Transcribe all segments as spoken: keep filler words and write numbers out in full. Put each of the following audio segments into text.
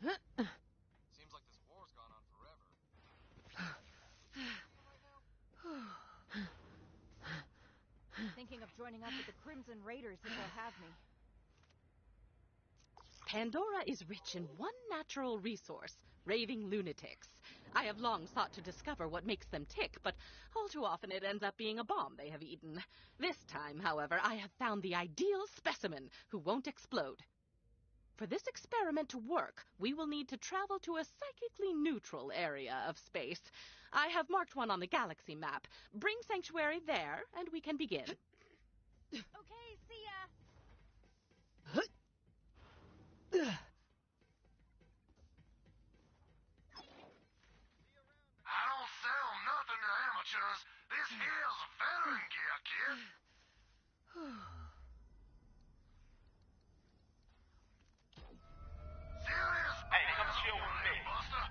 Seems like this war's gone on forever. Thinking of joining up with the Crimson Raiders if they'll have me. Pandora is rich in one natural resource, raving lunatics. I have long sought to discover what makes them tick, but all too often it ends up being a bomb they have eaten. This time, however, I have found the ideal specimen who won't explode. For this experiment to work, we will need to travel to a psychically neutral area of space. I have marked one on the galaxy map. Bring Sanctuary there, and we can begin. Okay, see ya! I don't sell nothing to amateurs. This here's veteran gear, kid. Serious? Hey, come chill with me. Buster.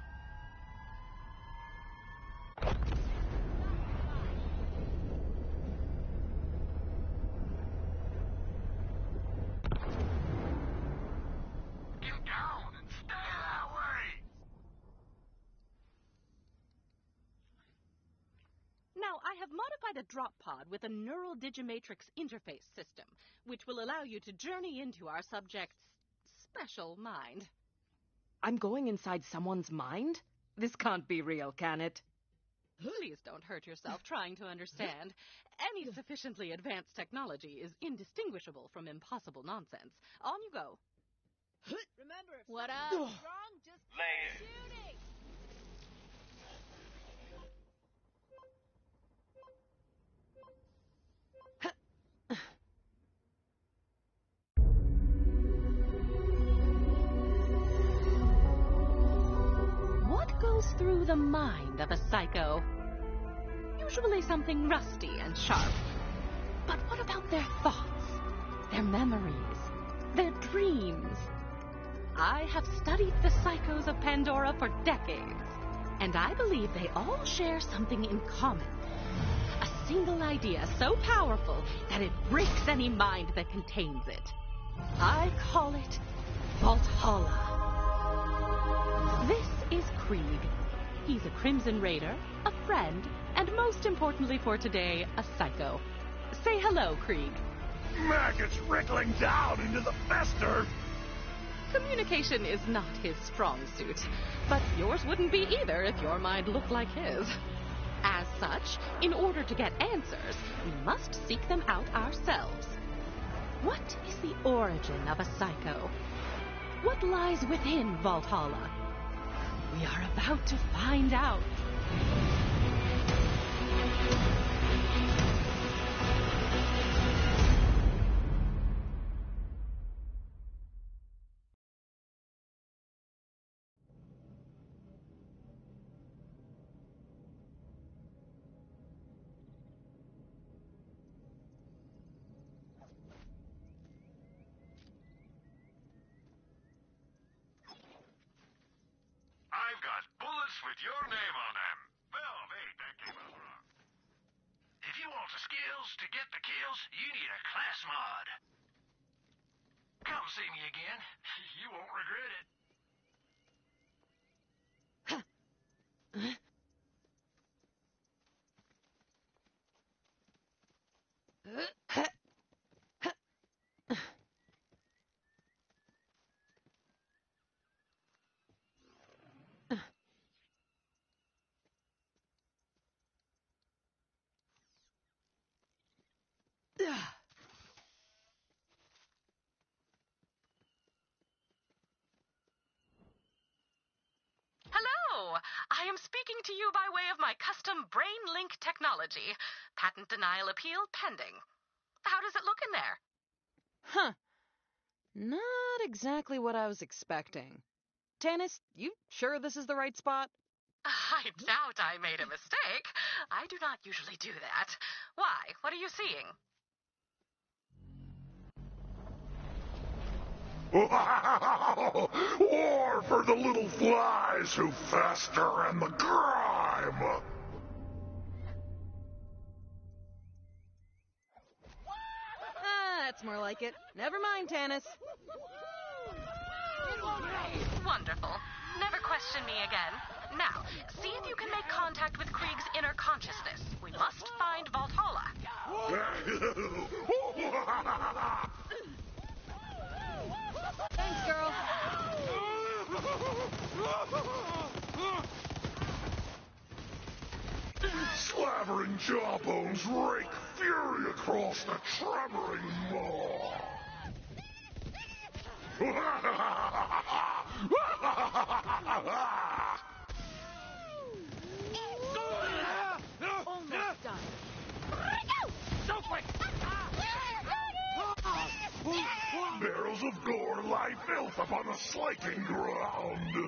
Get down and stay that way. Now, I have modified a drop pod with a neural digimatrix interface system, which will allow you to journey into our subject's special mind. I'm going inside someone's mind? This can't be real, can it? Please don't hurt yourself trying to understand. Any sufficiently advanced technology is indistinguishable from impossible nonsense. On you go. Remember, if what up? Wrong, just Later. shooting! What goes through the mind of a psycho? Usually something rusty and sharp. But what about their thoughts, their memories, their dreams? I have studied the psychos of Pandora for decades, and I believe they all share something in common. A single idea so powerful that it breaks any mind that contains it. I call it Valhalla. This is Krieg. He's a Crimson Raider, a friend, and most importantly for today, a psycho. Say hello, Krieg. Maggots wriggling down into the fester. Communication is not his strong suit, but yours wouldn't be either if your mind looked like his. As such, in order to get answers, we must seek them out ourselves. What is the origin of a psycho? What lies within Valhalla? We are about to find out. I've got bullets with your name on them. Well, wait, that came out wrong. If you want the skills to get the kills, you need a class mod. Come see me again. You won't regret it. Hello! I am speaking to you by way of my custom Brain Link technology. Patent denial appeal pending. How does it look in there? Huh. Not exactly what I was expecting. Tannis, you sure this is the right spot? I doubt I made a mistake. I do not usually do that. Why? What are you seeing? War for the little flies who fester in the grime. Ah, that's more like it. Never mind, Tannis. Wonderful. Never question me again. Now, see if you can make contact with Krieg's inner consciousness. We must find Valhalla. Thanks, girl. Slavering jawbones rake fury across the trembling maw. Almost done. Barrels of gore lie filth upon the slaking ground.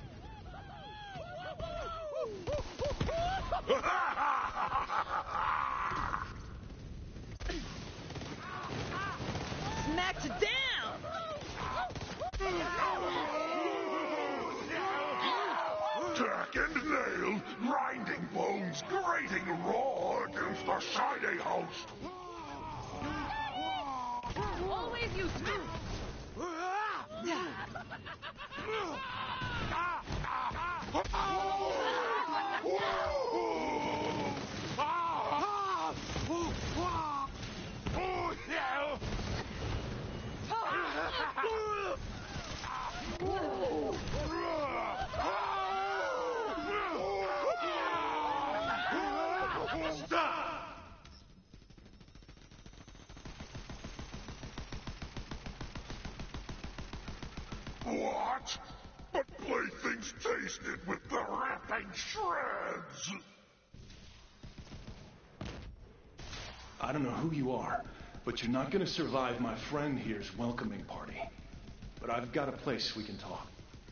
Smacked down! Tack and nail, grinding bones, grating raw against the shiny host. Always useful. Stop! What? But playthings tasted with the ripping shreds! I don't know who you are, but you're not gonna survive my friend here's welcoming party. But I've got a place we can talk.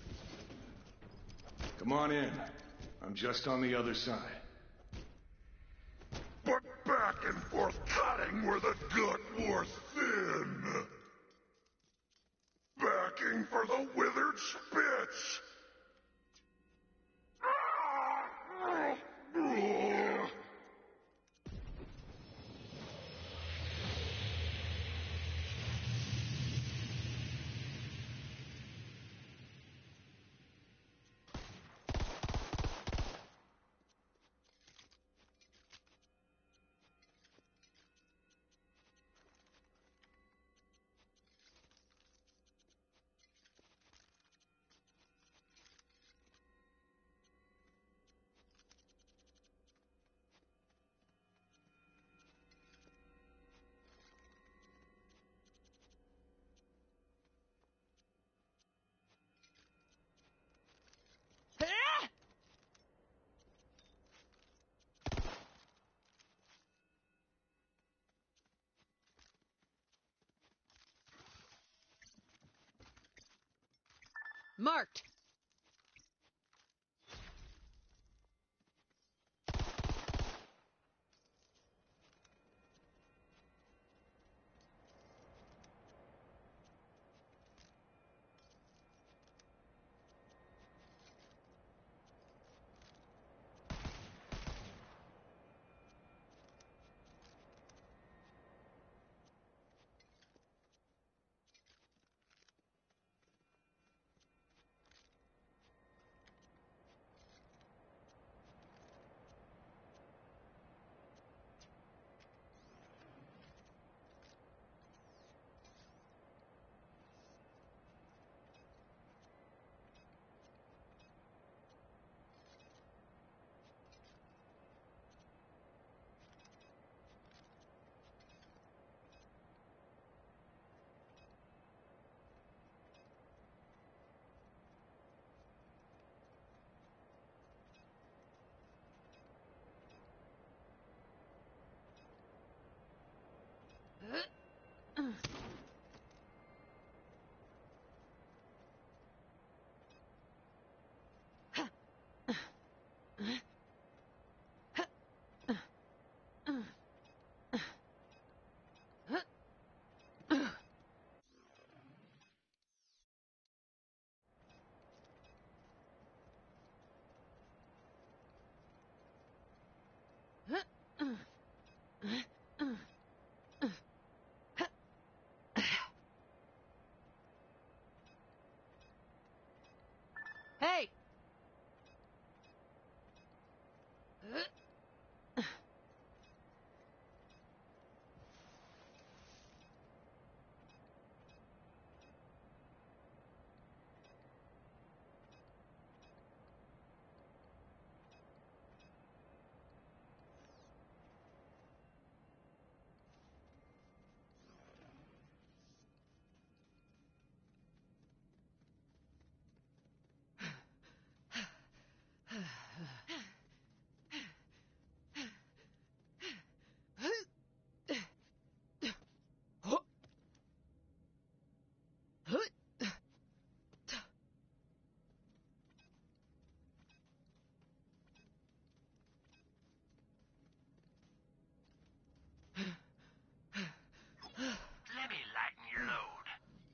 Come on in. I'm just on the other side. But back and forth cutting where the gut wore thin. Backing for the withered spits. Marked. Hey! Let me lighten your load.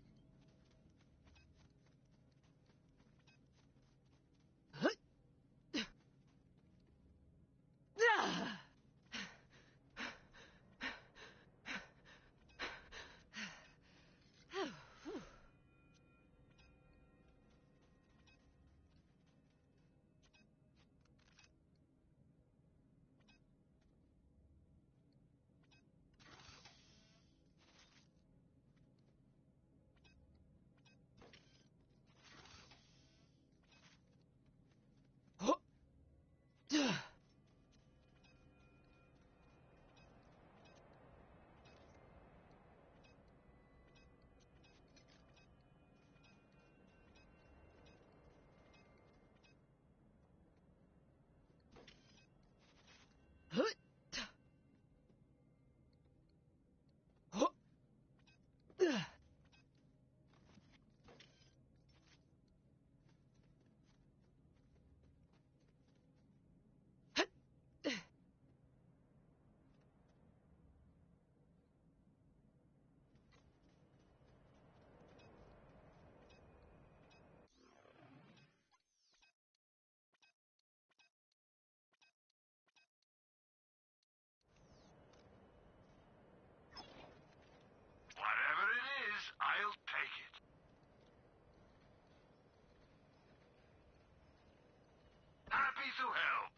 Whatever it is, I'll take it. Happy to help.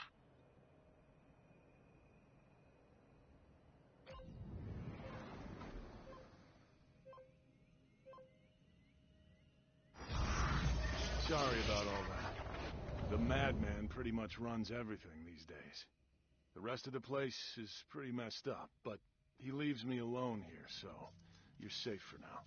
Sorry about all that. The madman pretty much runs everything these days. The rest of the place is pretty messed up, but he leaves me alone here, so you're safe for now.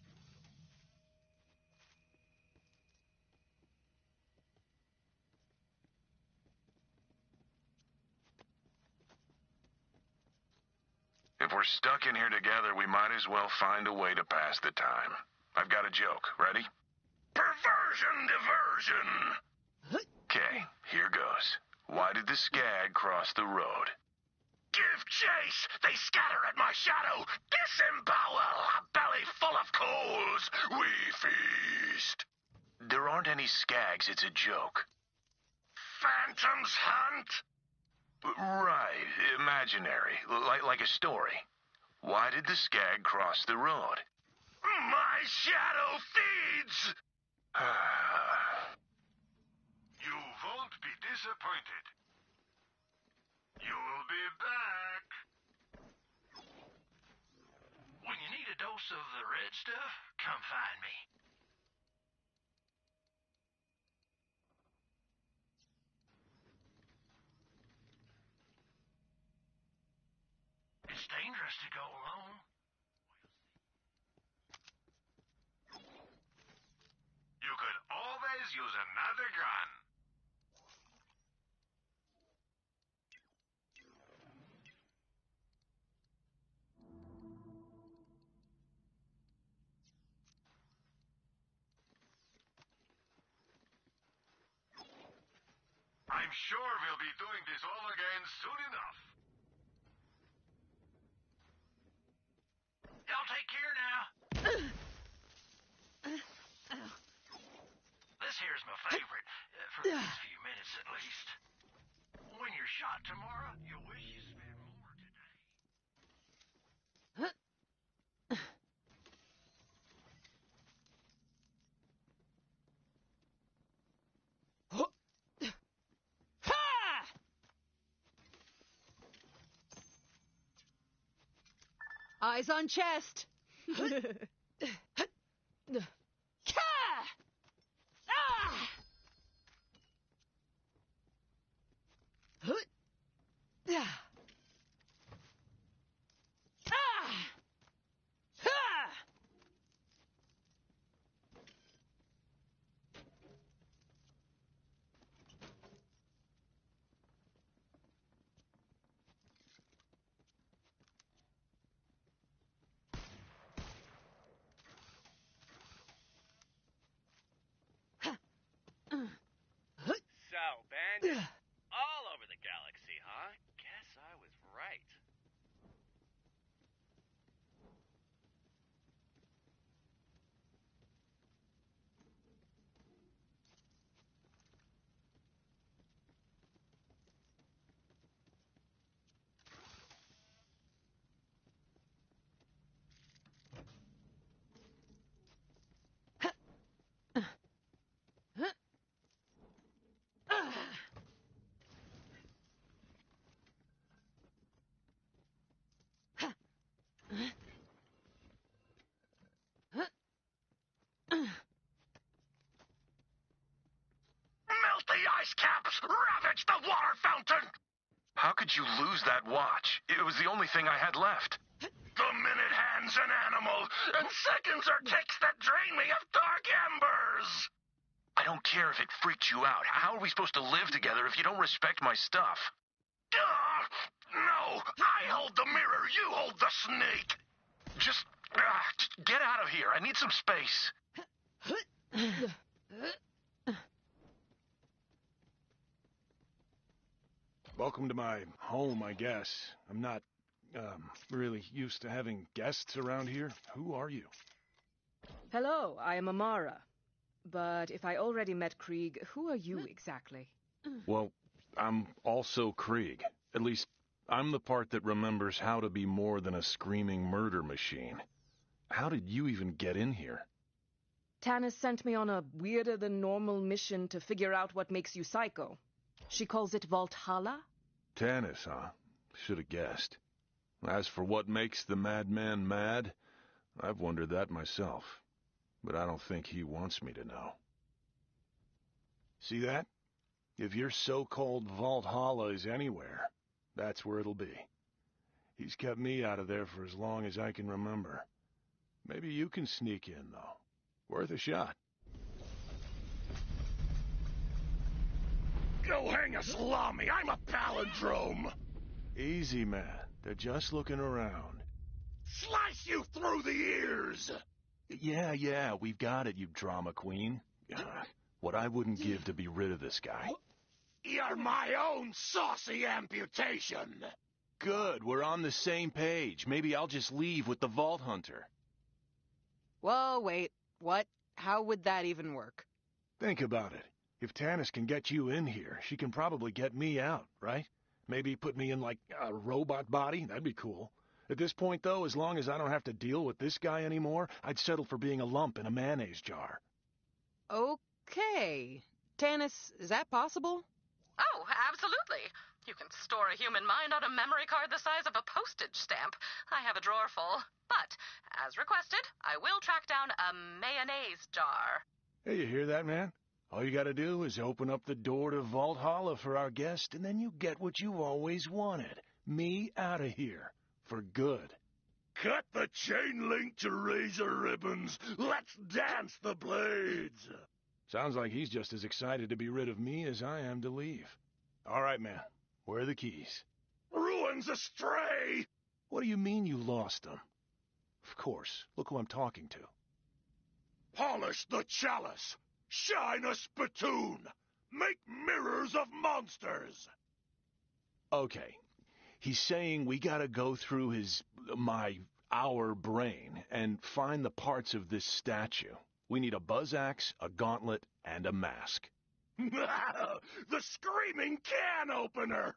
If we're stuck in here together, we might as well find a way to pass the time. I've got a joke. Ready? Perversion diversion! Okay, here goes. Why did the skag cross the road? Give chase! They scatter at my shadow! Disembowel! A belly full of coals! We feast! There aren't any skags, it's a joke. Phantoms hunt? Right, imaginary, like, like a story. Why did the skag cross the road? My shadow feeds! You won't be disappointed. You'll be back. When you need a dose of the red stuff, come find me. It's dangerous to go alone. You could always use another gun. I'm sure we'll be doing this all again soon enough. Y'all take care now. This here's my favorite, uh, for these few minutes at least. When you're shot tomorrow, you'll wish you spent more today. Eyes on chest. So, bandits all over the galaxy, huh? Guess I was right. Melt the ice caps! Ravage the water fountain! How could you lose that watch? It was the only thing I had left. The minute hand's an animal, and seconds are ticks that drain me of dark embers! I don't care if it freaks you out. How are we supposed to live together if you don't respect my stuff? Uh, no! I hold the mirror, you hold the snake! Just, uh, just get out of here. I need some space. Welcome to my home, I guess. I'm not, um, really used to having guests around here. Who are you? Hello, I am Amara. But if I already met Krieg, who are you exactly? Well, I'm also Krieg. At least, I'm the part that remembers how to be more than a screaming murder machine. How did you even get in here? Tannis sent me on a weirder-than-normal mission to figure out what makes you psycho. She calls it Valhalla? Tannis, huh? Should have guessed. As for what makes the madman mad, I've wondered that myself. But I don't think he wants me to know. See that? If your so-called Valhalla is anywhere, that's where it'll be. He's kept me out of there for as long as I can remember. Maybe you can sneak in, though. Worth a shot. Go hang a salami! I'm a palindrome! Easy, man. They're just looking around. Slice you through the ears! Yeah, yeah, we've got it, you drama queen. What I wouldn't give to be rid of this guy. You're my own saucy amputation! Good, we're on the same page. Maybe I'll just leave with the Vault Hunter. Whoa, wait. What? How would that even work? Think about it. If Tannis can get you in here, she can probably get me out, right? Maybe put me in, like, a robot body? That'd be cool. At this point, though, as long as I don't have to deal with this guy anymore, I'd settle for being a lump in a mayonnaise jar. Okay. Tannis, is that possible? Oh, absolutely. You can store a human mind on a memory card the size of a postage stamp. I have a drawer full. But, as requested, I will track down a mayonnaise jar. Hey, you hear that, man? All you gotta do is open up the door to Valhalla for our guest, and then you get what you've always wanted. Me out of here. For good. Cut the chain link to razor ribbons. Let's dance the blades. Sounds like he's just as excited to be rid of me as I am to leave. All right, man. Where are the keys? Ruins astray! What do you mean you lost them? Of course. Look who I'm talking to. Polish the chalice. Shine a spittoon. Make mirrors of monsters. Okay. He's saying we gotta go through his, my, our brain and find the parts of this statue. We need a buzz axe, a gauntlet, and a mask. The screaming can opener!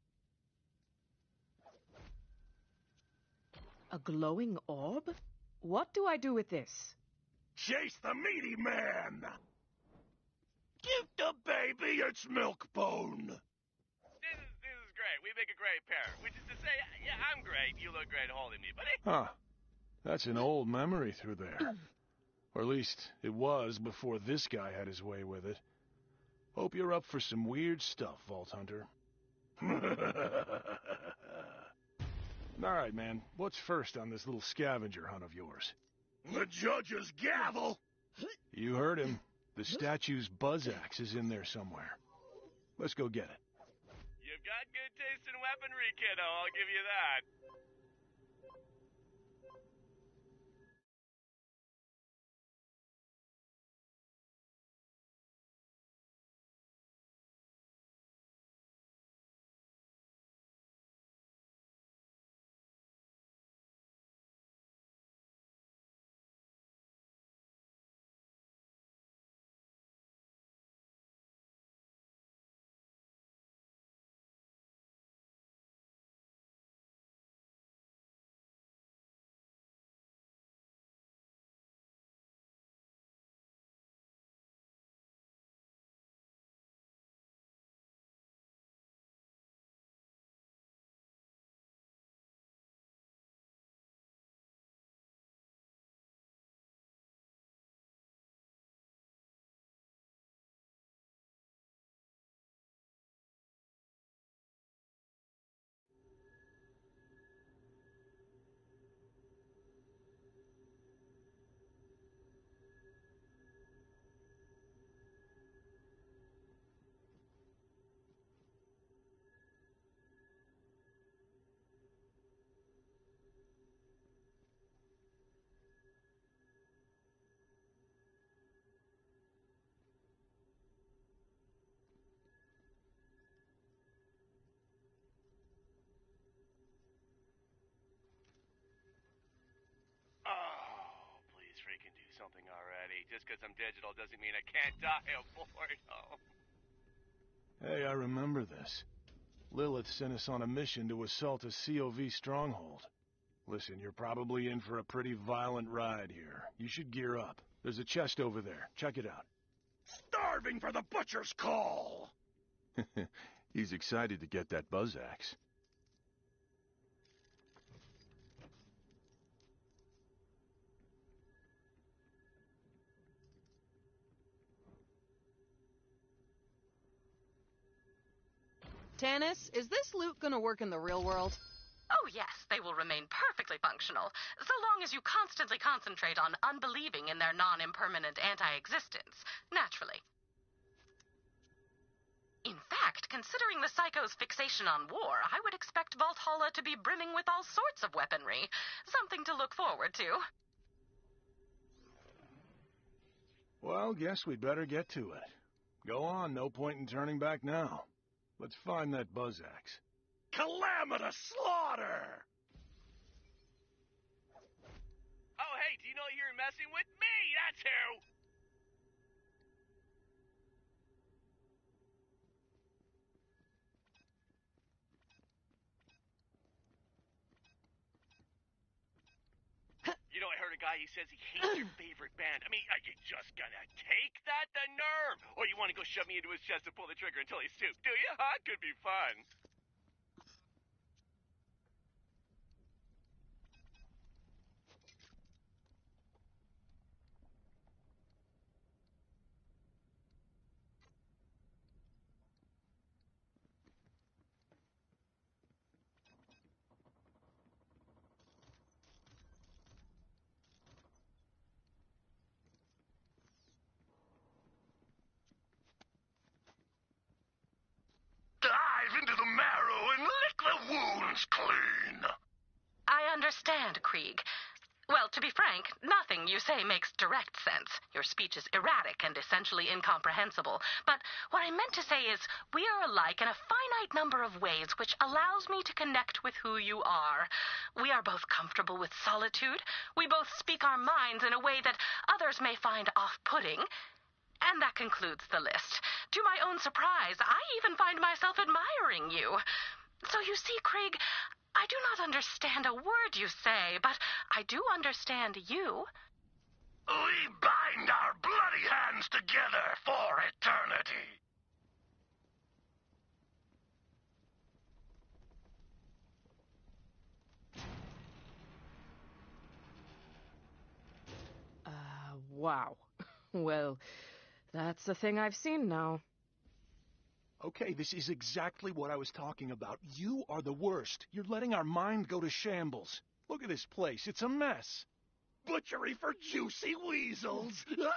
A glowing orb? What do I do with this? Chase the meaty man! Give the baby its milk bone! This is, this is great. We've been make a great pair. Which is to say, yeah, I'm great. You look great holding me, buddy. Huh. That's an old memory through there. Or at least, it was before this guy had his way with it. Hope you're up for some weird stuff, Vault Hunter. Alright, man. What's first on this little scavenger hunt of yours? The judge's gavel! You heard him. The statue's buzz axe is in there somewhere. Let's go get it. You've got good taste in weaponry, kiddo. I'll give you that. Oh, please freaking do something already. Just because I'm digital doesn't mean I can't die of boredom. Hey, I remember this. Lilith sent us on a mission to assault a C O V stronghold. Listen, you're probably in for a pretty violent ride here. You should gear up. There's a chest over there. Check it out. Starving for the butcher's call! He's excited to get that buzz axe. Tannis, is this loot gonna work in the real world? Oh yes, they will remain perfectly functional, so long as you constantly concentrate on unbelieving in their non-impermanent anti-existence, naturally. In fact, considering the Psycho's fixation on war, I would expect Valhalla to be brimming with all sorts of weaponry. Something to look forward to. Well, guess we'd better get to it. Go on, no point in turning back now. Let's find that buzz axe. Calamitous slaughter! Oh, hey, do you know you're messing with me? That's who! You know, I heard a guy, he says he hates your favorite band. I mean, are you just gonna take that? The nerve! Or you want to go shove me into his chest and pull the trigger until he's stooped, do you? Huh? Could be fun. Dive into the marrow and lick the wounds clean! I understand, Krieg. Well, to be frank, nothing you say makes direct sense. Your speech is erratic and essentially incomprehensible. But what I meant to say is, we are alike in a finite number of ways, which allows me to connect with who you are. We are both comfortable with solitude. We both speak our minds in a way that others may find off-putting. And that concludes the list. To my own surprise, I even find myself admiring you. So you see, Krieg, I do not understand a word you say, but I do understand you. We bind our bloody hands together for eternity. Wow. Well, that's a thing I've seen now. Okay, this is exactly what I was talking about. You are the worst. You're letting our mind go to shambles. Look at this place. It's a mess. Butchery for juicy weasels!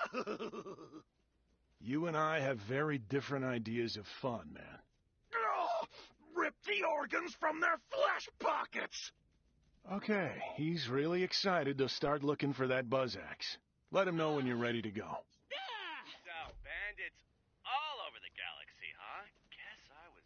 You and I have very different ideas of fun, man. Oh, rip the organs from their flesh pockets! Okay, he's really excited to start looking for that buzz axe. Let him know when you're ready to go. So, bandits all over the galaxy, huh? Guess I was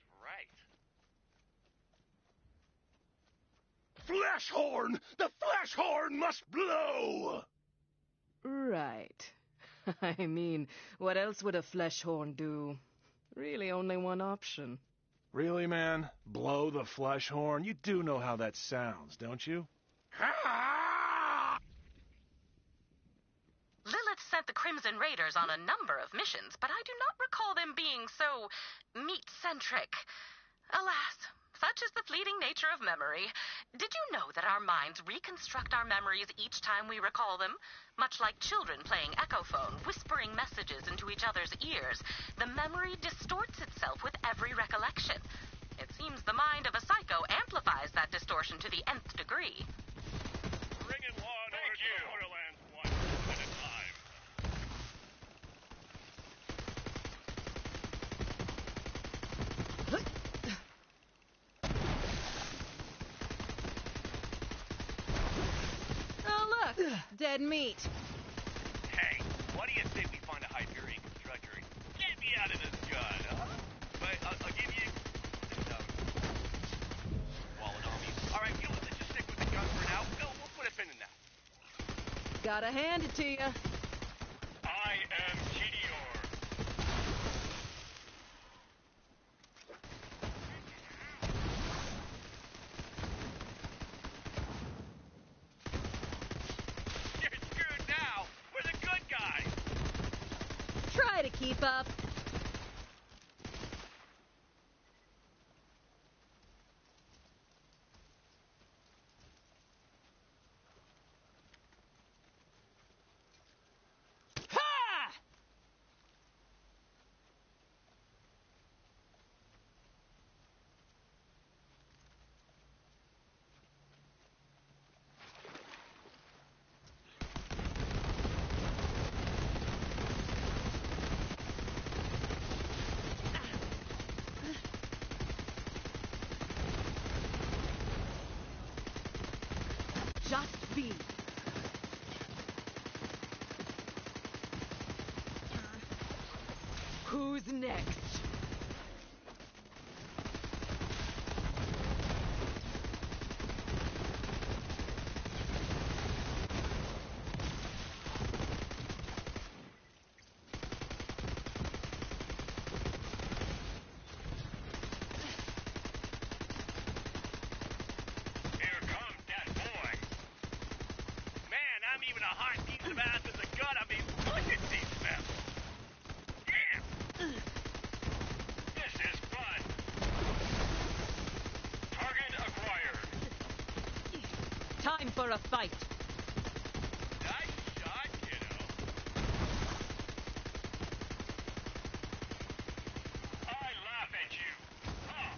right. Flesh horn! The flesh horn must blow! Right. I mean, what else would a flesh horn do? Really only one option. Really, man? Blow the flesh horn? You do know how that sounds, don't you? Ah! Lilith sent the Crimson Raiders on a number of missions, but I do not recall them being so meat-centric. Alas, such is the fleeting nature of memory. Did you know that our minds reconstruct our memories each time we recall them? Much like children playing Echophone, whispering messages into each other's ears, the memory distorts itself with every recollection. It seems the mind of a psycho amplifies that distortion to the nth degree. Bringing law and order to the Borderlands one at a time. Oh, look! Dead meat. Hey, what do you think we find a Hyperion constructor and get me out of this gun, huh? But I'll, I'll give you this um, wallet on me. All right, you know what? Let's just stick with the gun for now. We'll, we'll put a pin in that. Gotta hand it to you. I am Gideor. You're screwed now. We're the good guys. Try to keep up. Ha! Just be. Who's next? Here comes that boy. Man, I'm even a hot piece of ass as a gun. I mean, look at these smells. Damn. This is fun. Target acquired. Time for a fight. Nice shot, kiddo. I laugh at you. Huh.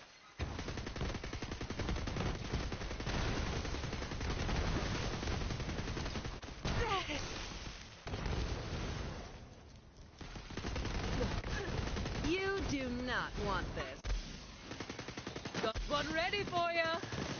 You do not want this. Got one ready for you.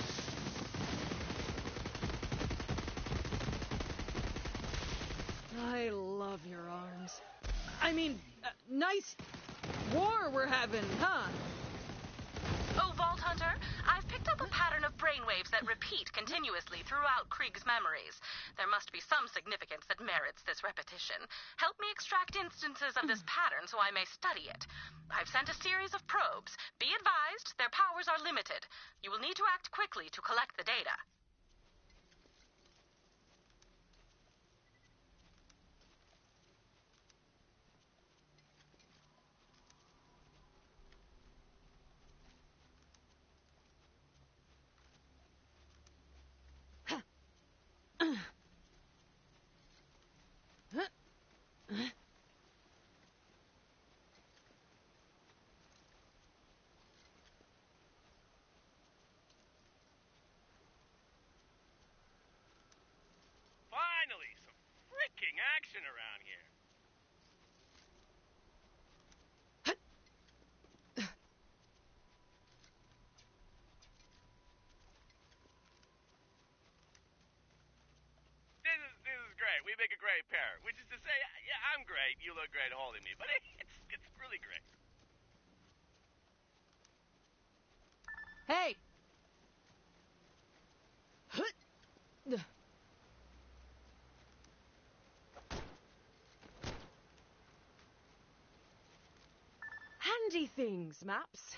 I love your arms. I mean, uh, nice war we're having, huh? Oh, Vault Hunter, I've picked up a pattern of brainwaves that repeat continuously throughout Krieg's memories. There must be some significance that merits this repetition. Help me extract instances of this pattern so I may study it. I've sent a series of probes. Be advised, their powers are limited. You will need to act quickly to collect the data. Huh. action around here. This is this is great. We make a great pair. Which is to say, yeah, I'm great. You look great holding me, but it's it's really great. Hey! Handy things, maps.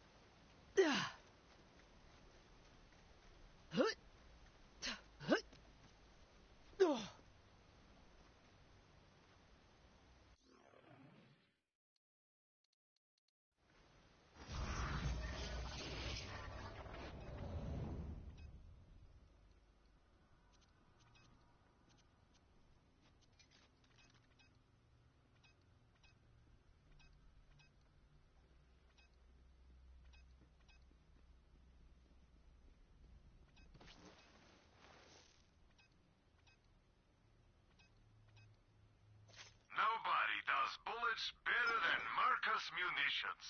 Nobody does bullets better than Marcus Munitions.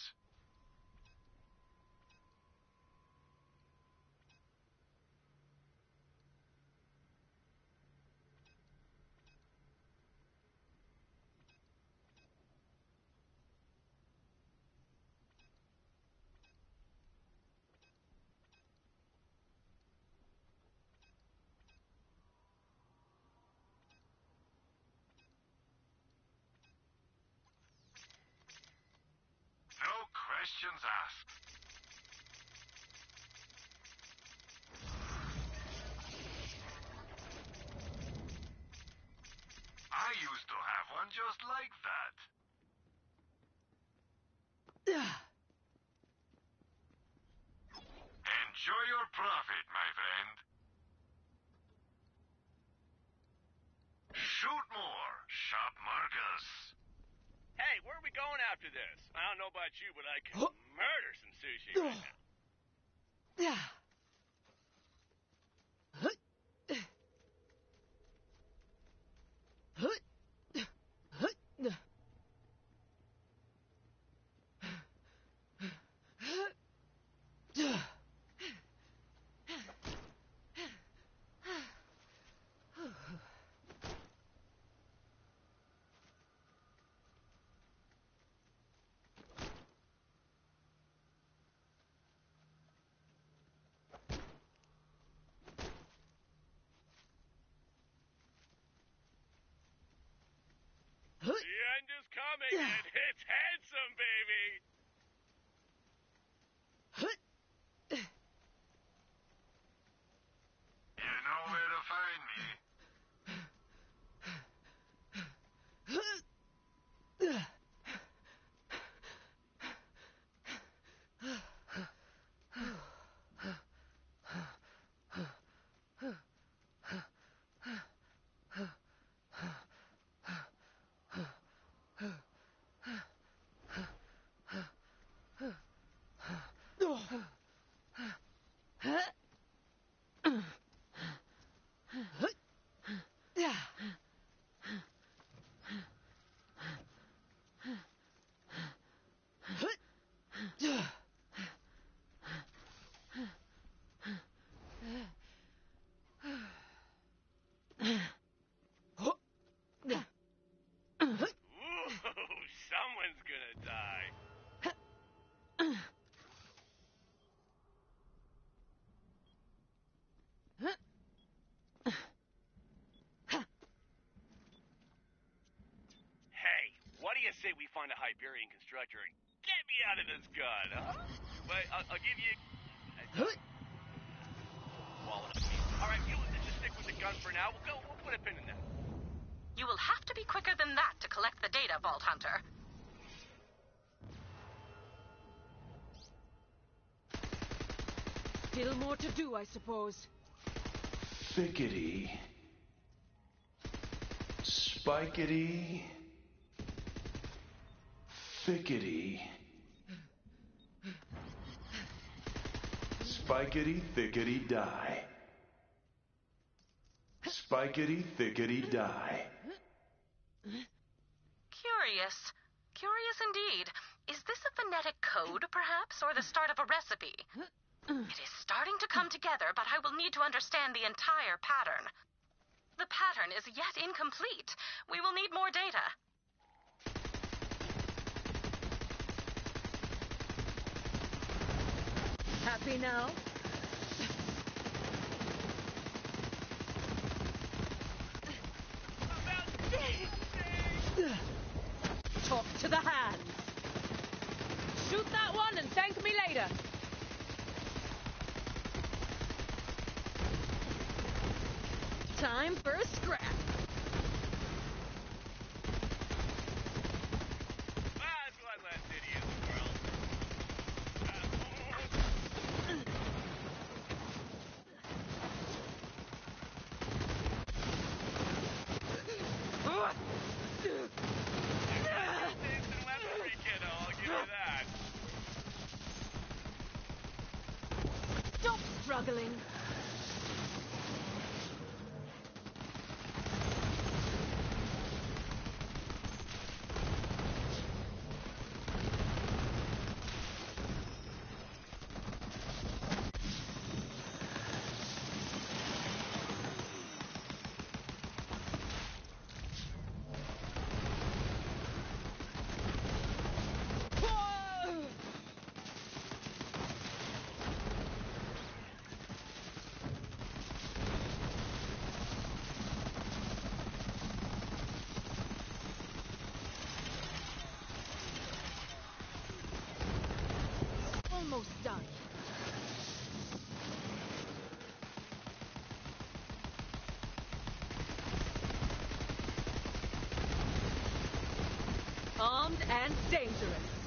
No questions asked. I used to have one just like that. Enjoy your profit, my friend. Shoot more, Shop Marcus. Hey, where are we going after this? I don't know about you, but I can murder some sushi right now. The end is coming, and it's handsome, baby! You know where to find me. Ooh, someone's gonna die. Hey, what do you say we find a Hyperion constructor and get me out of this gun, huh? Wait, I'll, I'll give you... Wallet up. All right, you just stick with the gun for now. We'll go. We'll put a pin in that. You will have to be quicker than that to collect the data, Vault Hunter. Still more to do, I suppose. Thickety. Spikety. Thickety. Spikety, thickety, die. Spikety, thickety, die. Curious. Curious indeed. Is this a phonetic code, perhaps, or the start of a recipe? It is starting to come together, but I will need to understand the entire pattern. The pattern is yet incomplete. We will need more data. Happy now? Talk to the hand. Shoot that one and thank me later. Time for a scrap. That's one less idiot in the world. Uh, Instant weaponry, kiddo, I'll give you that. Stop struggling. Almost done. Armed and dangerous.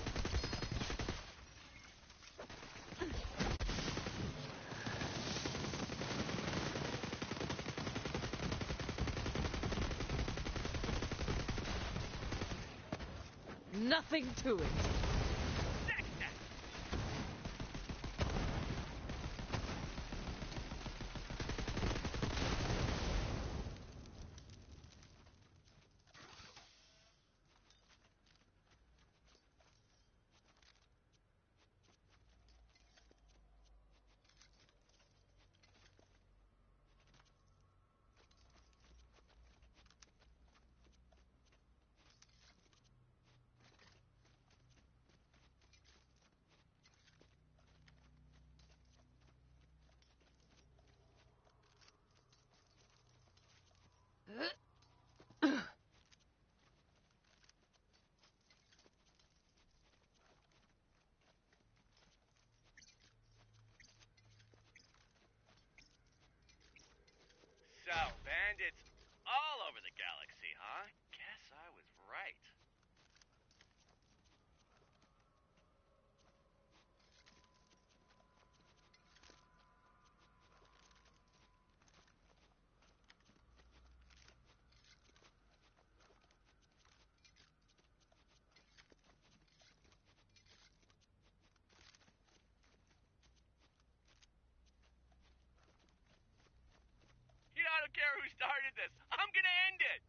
Nothing to it. So, bandits all over the galaxy, huh? Guess I was right. You know, I don't care who started this. I'm gonna end it.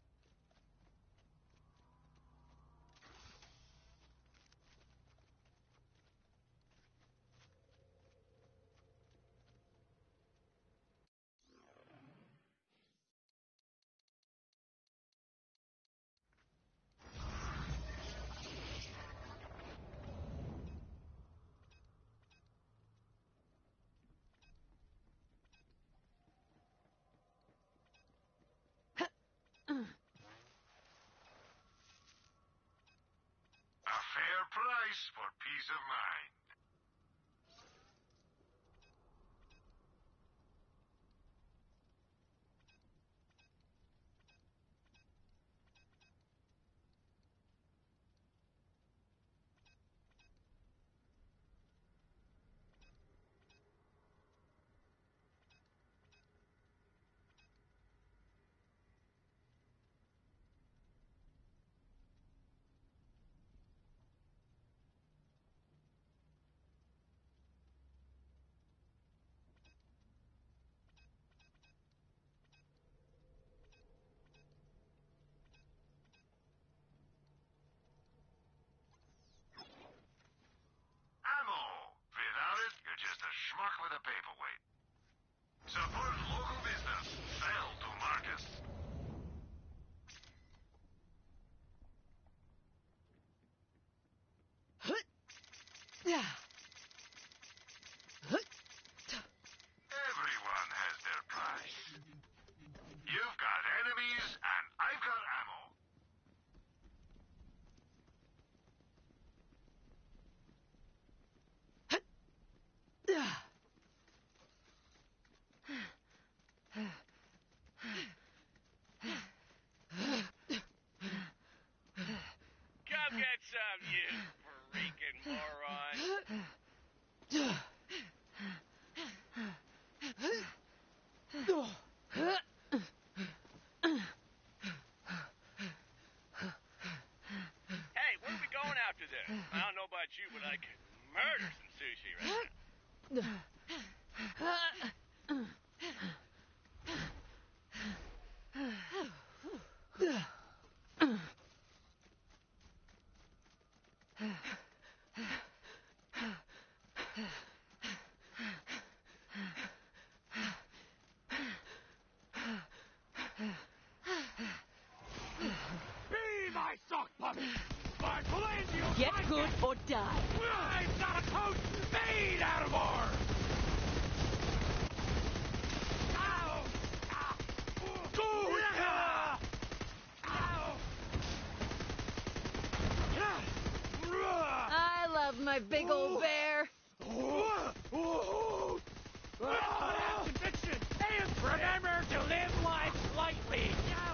A fair price for peace of mind. Everyone has their price. You've got enemies, and I've got ammo. Come get some, you freaking moron. Hey, where are we going after this? I don't know about you, but I could murder some sushi right now. Be my sock puppet! My phalangeal Get sidekick! good or die. I've got a coat made out of ore! Ow! Ah! Go! Ah! Ow! I love my big old bear. Ah! Conviction! Remember to live life lightly!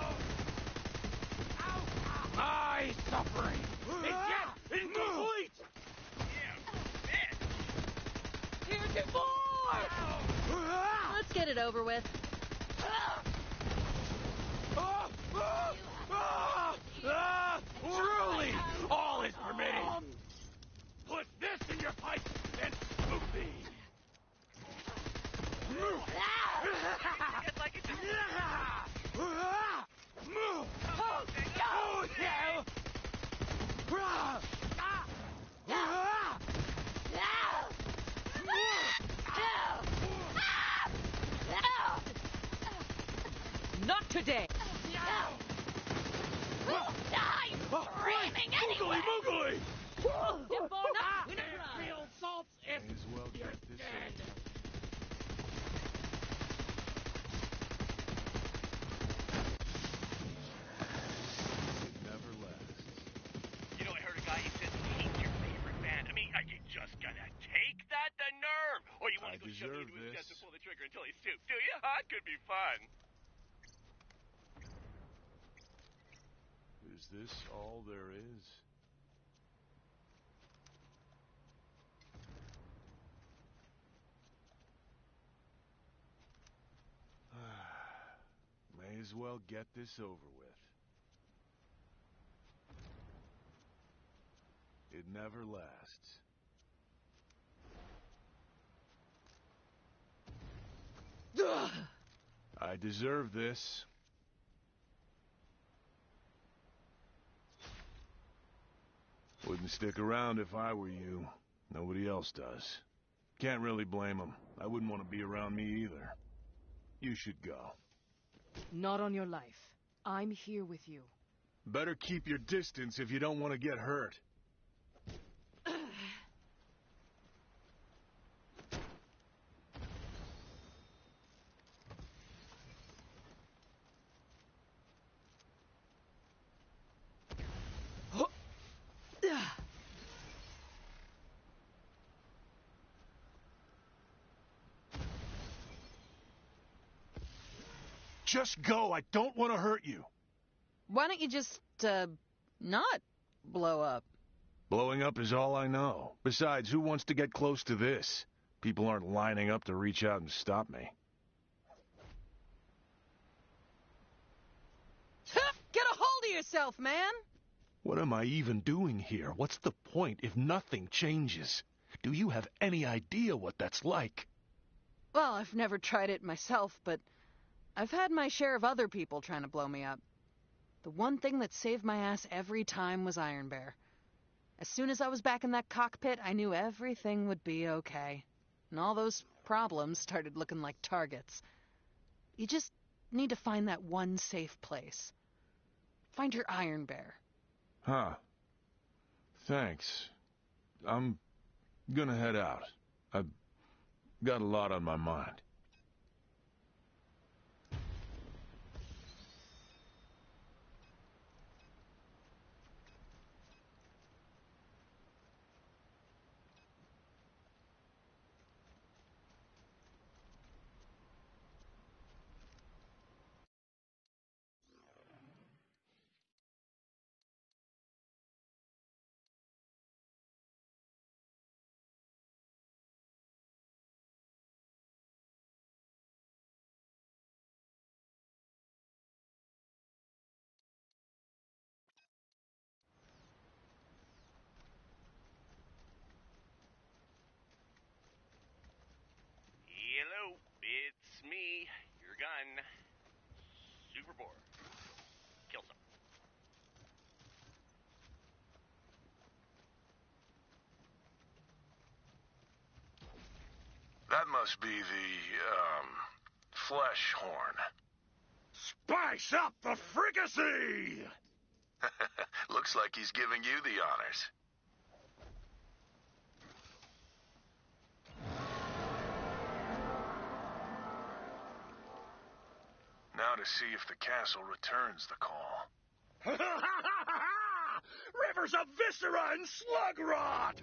My suffering is yet incomplete! Heretofore! Let's get it over with. Ah! Ah! Ah! Ah! Truly, all is permitted! Put this in your pipe and smoothie! It's like it's a... Oh, yeah! Not today. Die screaming anyway! Moogly! Real salts if May as well get this over. It never lasts. You know, I heard a guy who says he hates your favorite band. I mean, are you just gonna take that? The nerve! Or you want I to go shove deserve into his this. chest and pull the trigger until he stoops, do you? Huh? Could be fun. Is this all there is? May as well get this over with. It never lasts. I deserve this. Wouldn't stick around if I were you. Nobody else does. Can't really blame them. I wouldn't want to be around me either. You should go. Not on your life. I'm here with you. Better keep your distance if you don't want to get hurt. Just go. I don't want to hurt you. Why don't you just, uh, not blow up? Blowing up is all I know. Besides, who wants to get close to this? People aren't lining up to reach out and stop me. Get a hold of yourself, man! What am I even doing here? What's the point if nothing changes? Do you have any idea what that's like? Well, I've never tried it myself, but I've had my share of other people trying to blow me up. The one thing that saved my ass every time was Iron Bear. As soon as I was back in that cockpit, I knew everything would be okay. And all those problems started looking like targets. You just need to find that one safe place. Find your Iron Bear. Huh. Thanks. I'm Gonna head out. I've got a lot on my mind. Hello, it's me, your gun, Super Boar. Kill some. That must be the, um, flesh horn. Spice up the fricassee! Looks like he's giving you the honors. Now to see if the castle returns the call. Rivers of viscera and slug rot!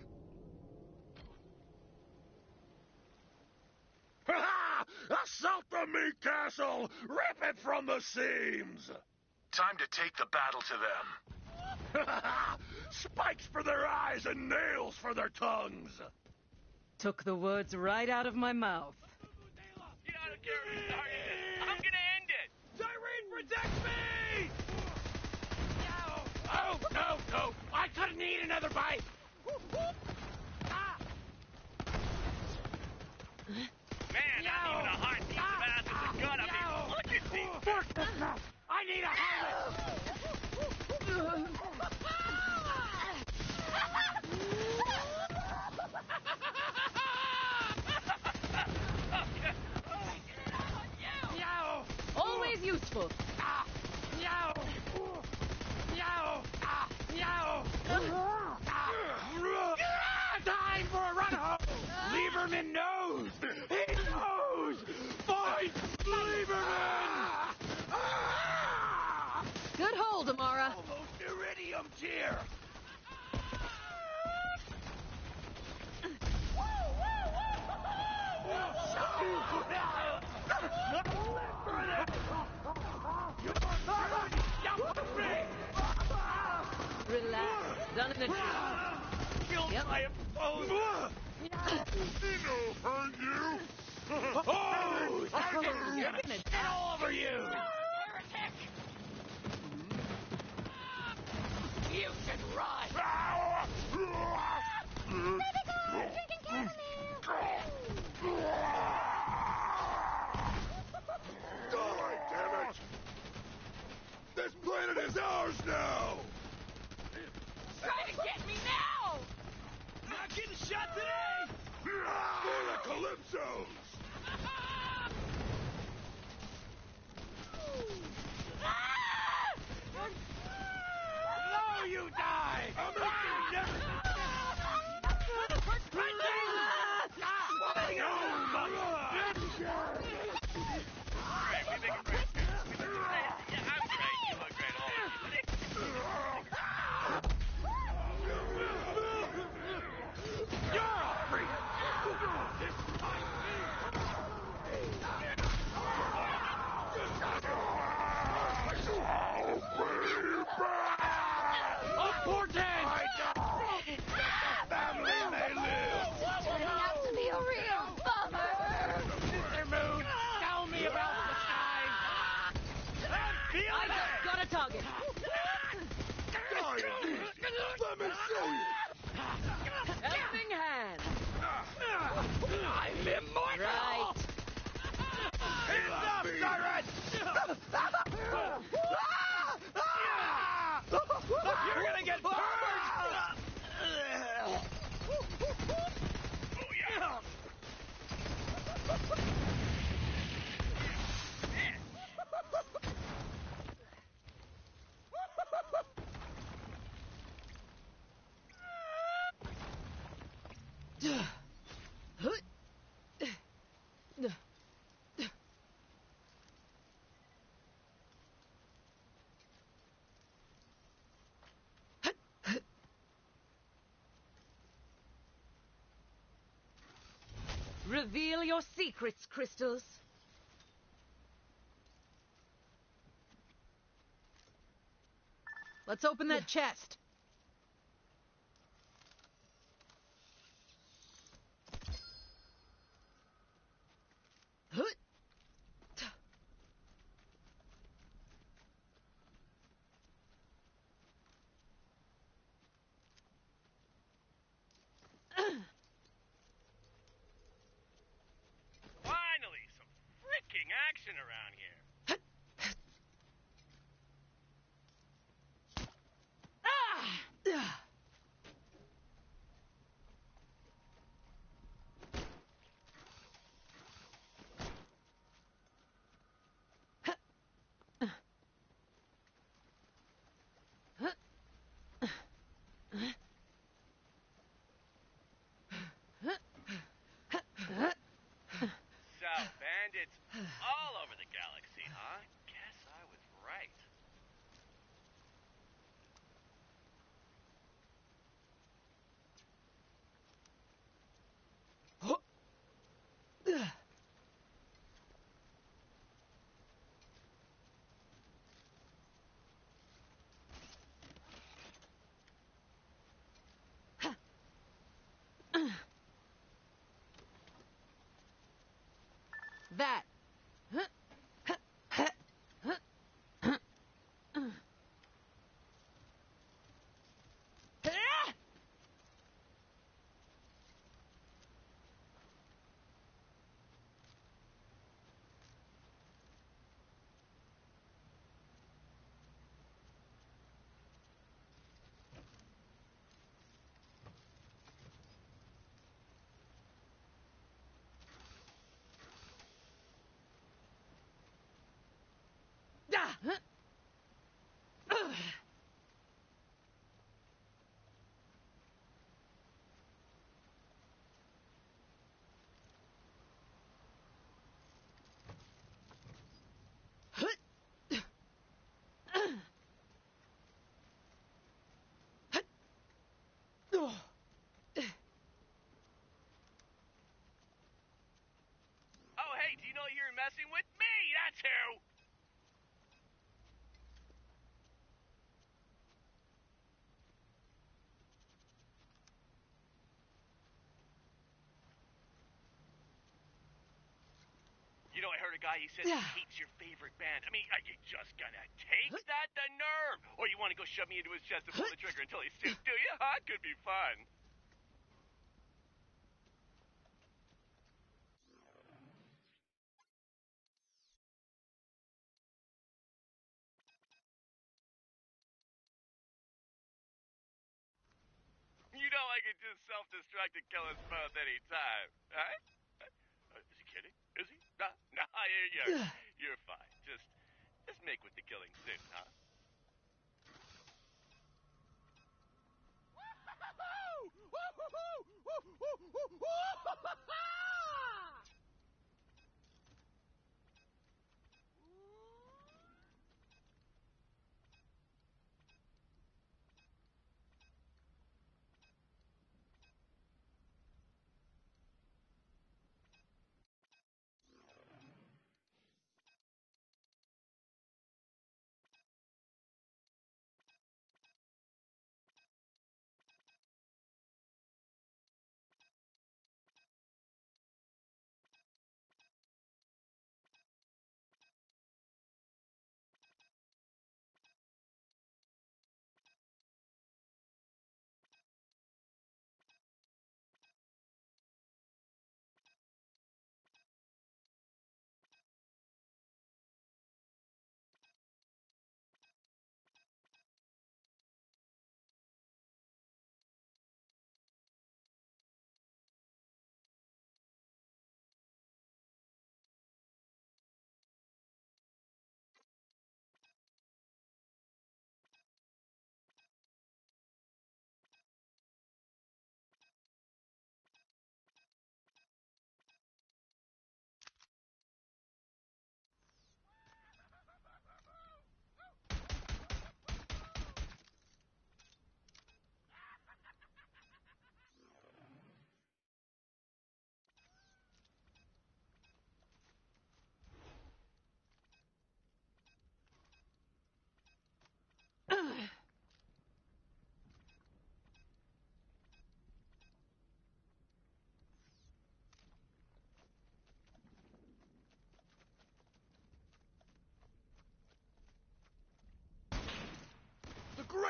Assault the meat castle! Rip it from the seams! Time to take the battle to them. Spikes for their eyes and nails for their tongues! Took the words right out of my mouth. Yeah, I don't care if you start it. I'm gonna end it. Tyrene, protect me! No! Oh, no, no! I couldn't eat another bite! Ah! Man, not even a hot piece of ass is good. I mean, look at these. Fork this now! I need a helmet! Always useful. Ah! Meow! Meow! Ah! Meow! Ah! Time for a run home! Lieberman knows! He knows! Fight Lieberman! Ah! Good hold, Amara. Almost iridium tier! Relax. Done in a trap. Killed Yep. by a foe! He no hurt you! Oh! Get all over you! Heretic! You should run! Alright, damn it! This planet is ours now! Try to get me now! Not getting shot today! For the Calypsos! No, you die! I'm never... Great, we make a great team. We look great. Yeah, I'm great. You look great. All You're a freak! This might be... Important! Reveal your secrets, crystals. Let's open that chest. Finally, some freaking action around here. So, bandits all over the galaxy, huh? Guess I was right. That. Oh, hey, do you know you're messing with me? That's who! You know, I heard a guy, he says he hates your favorite band. I mean, are you just gonna take that? The nerve! Or you want to go shove me into his chest and pull the trigger until he's sick, do you? Huh? Could be fun. You know I could just self-destruct and kill us both anytime, huh? Uh, is he kidding? Is he? No, no, you're, you're, you're fine. Just, just make with the killing soon, huh?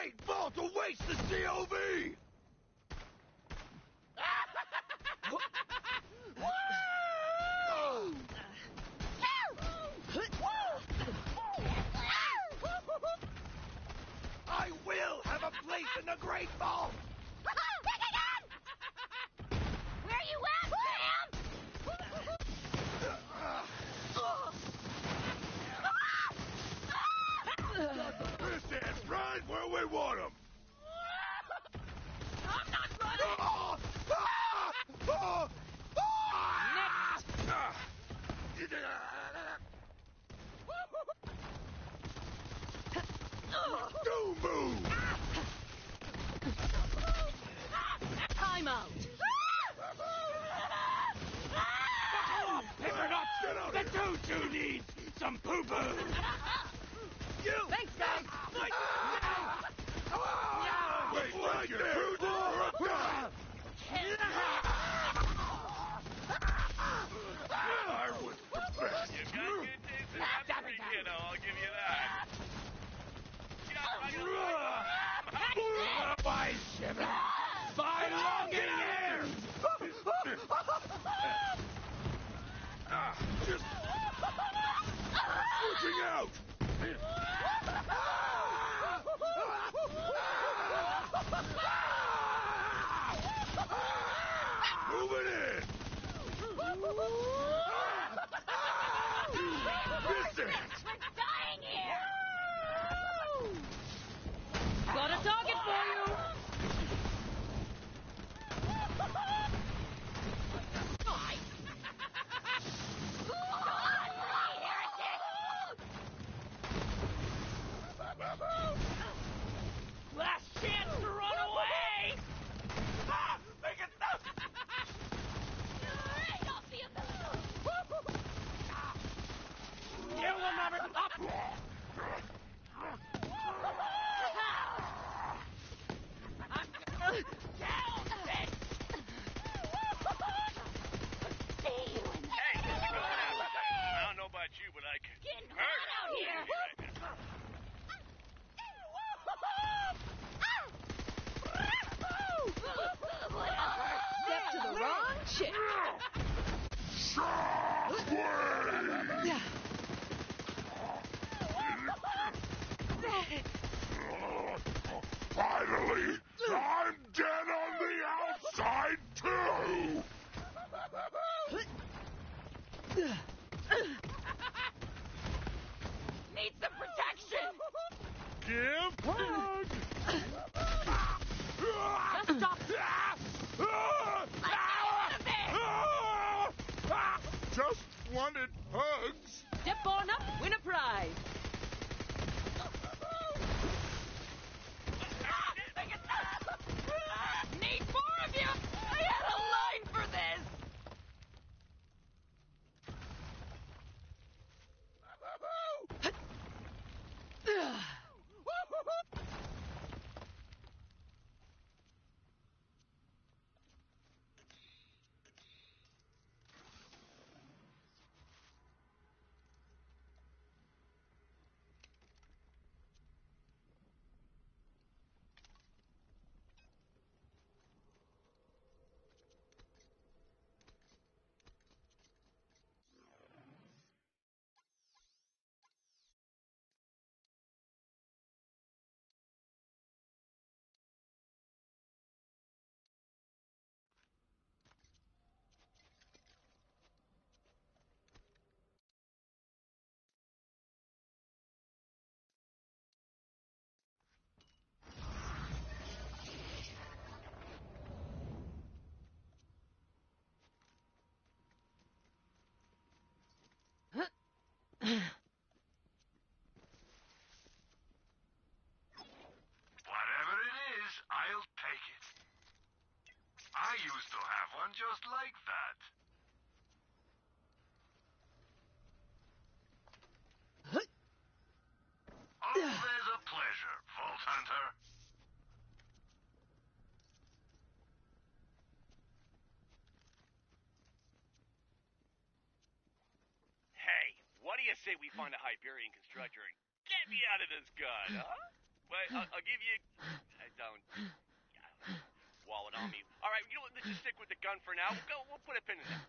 Great Vault awaits the C O V! I will have a place in the Great Vault! Where you at, This is right where we want him! I'm not running! Ah! Ah! Ah! Ah! Ah! Don't move! Time out. Pick it up! Get out The tutu needs some poo-poo! You! Thanks, guys. Ah! Wait, right there! Or a gun! I was the best! You got good taste in that pretty kiddo, I'll give you that. Get out, Michael. Why, shiver! By longing hair! Ah, just switching out! Moving in! This it! Dying here! Got a target for you! Last chance to run away! Ah! Make it stop! You will never stop! Hey, this is going after that. I don't know about you, but I can Getting hurt hot out you here. right now. Step to the wrong chick. Finally, I'm dead on the outside, too! Need some protection! Give hug! Just stop. Just wanted hugs. Step on up, win a prize. Need more of you! I had a line for this! Whatever it is, I'll take it. I used to have one just like that. Always a pleasure, Vault Hunter. Hey, what do you say we find a Hyperion constructor and get me out of this gun, huh? But I'll, I'll give you... I don't... Wallet on me. All right, you know what? Let's just stick with the gun for now. We'll, go, we'll put a pin in that.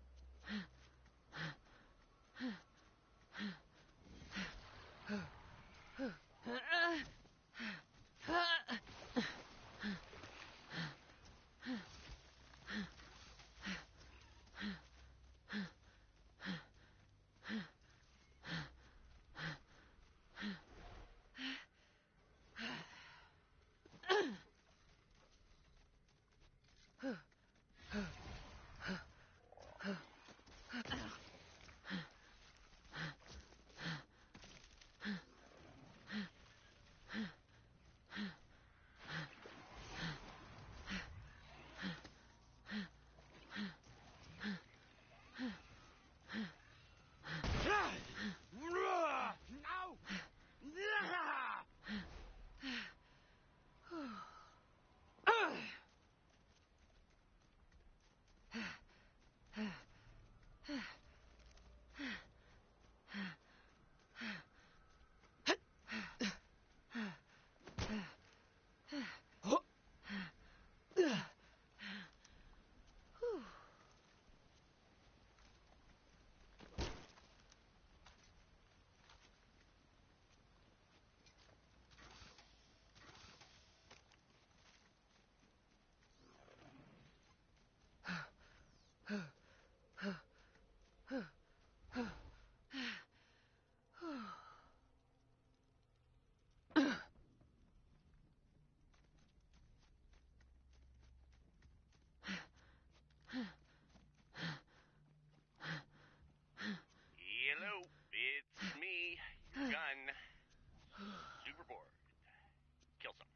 Hello, it's me, your gun. Super bored. Kill some.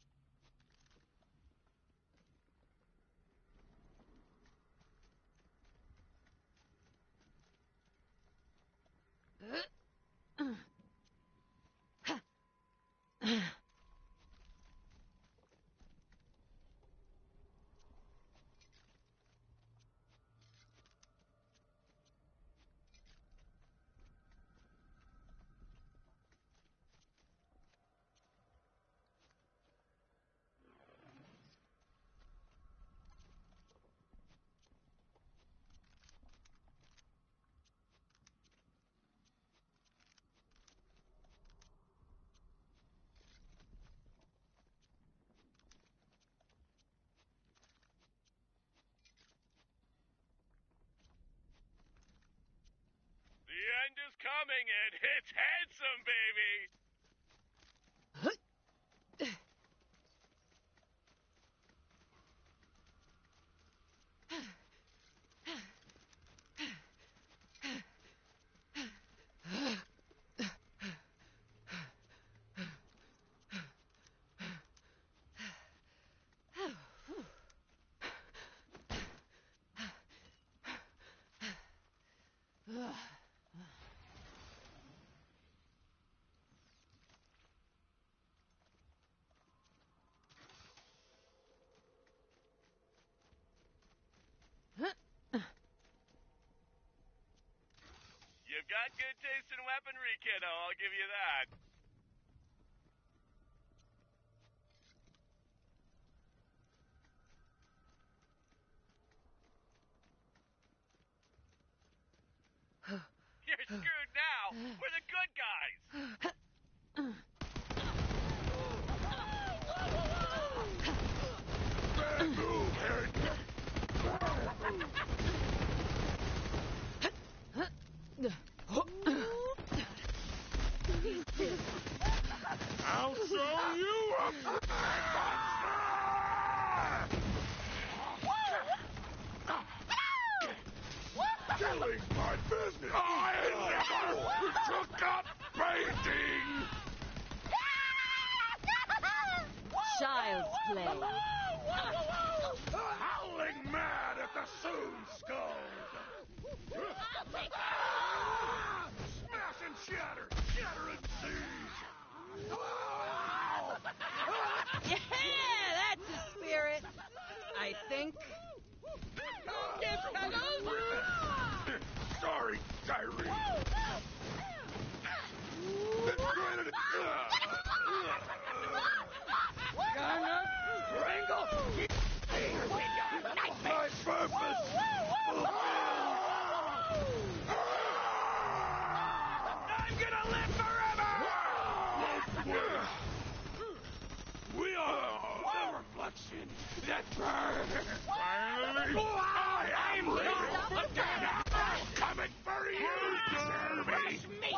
The end is coming, and it's handsome, baby! You've got good taste in weaponry, kiddo, I'll give you that. You're screwed now! We're the good guys! Bad move, Eric! I'll show you a Killing's my business! I never took up painting! Child's play. Howling mad at the Soon Skulls! Smash and shatter! Shatter and seize! Yeah, that's the spirit. I think. Sorry, Tyree. Gonna strangle you with your nightmare. My purpose I'm gonna live forever! We are the reflection that burns. Finally, I'm ready. I'm coming for you, Jeremy. Me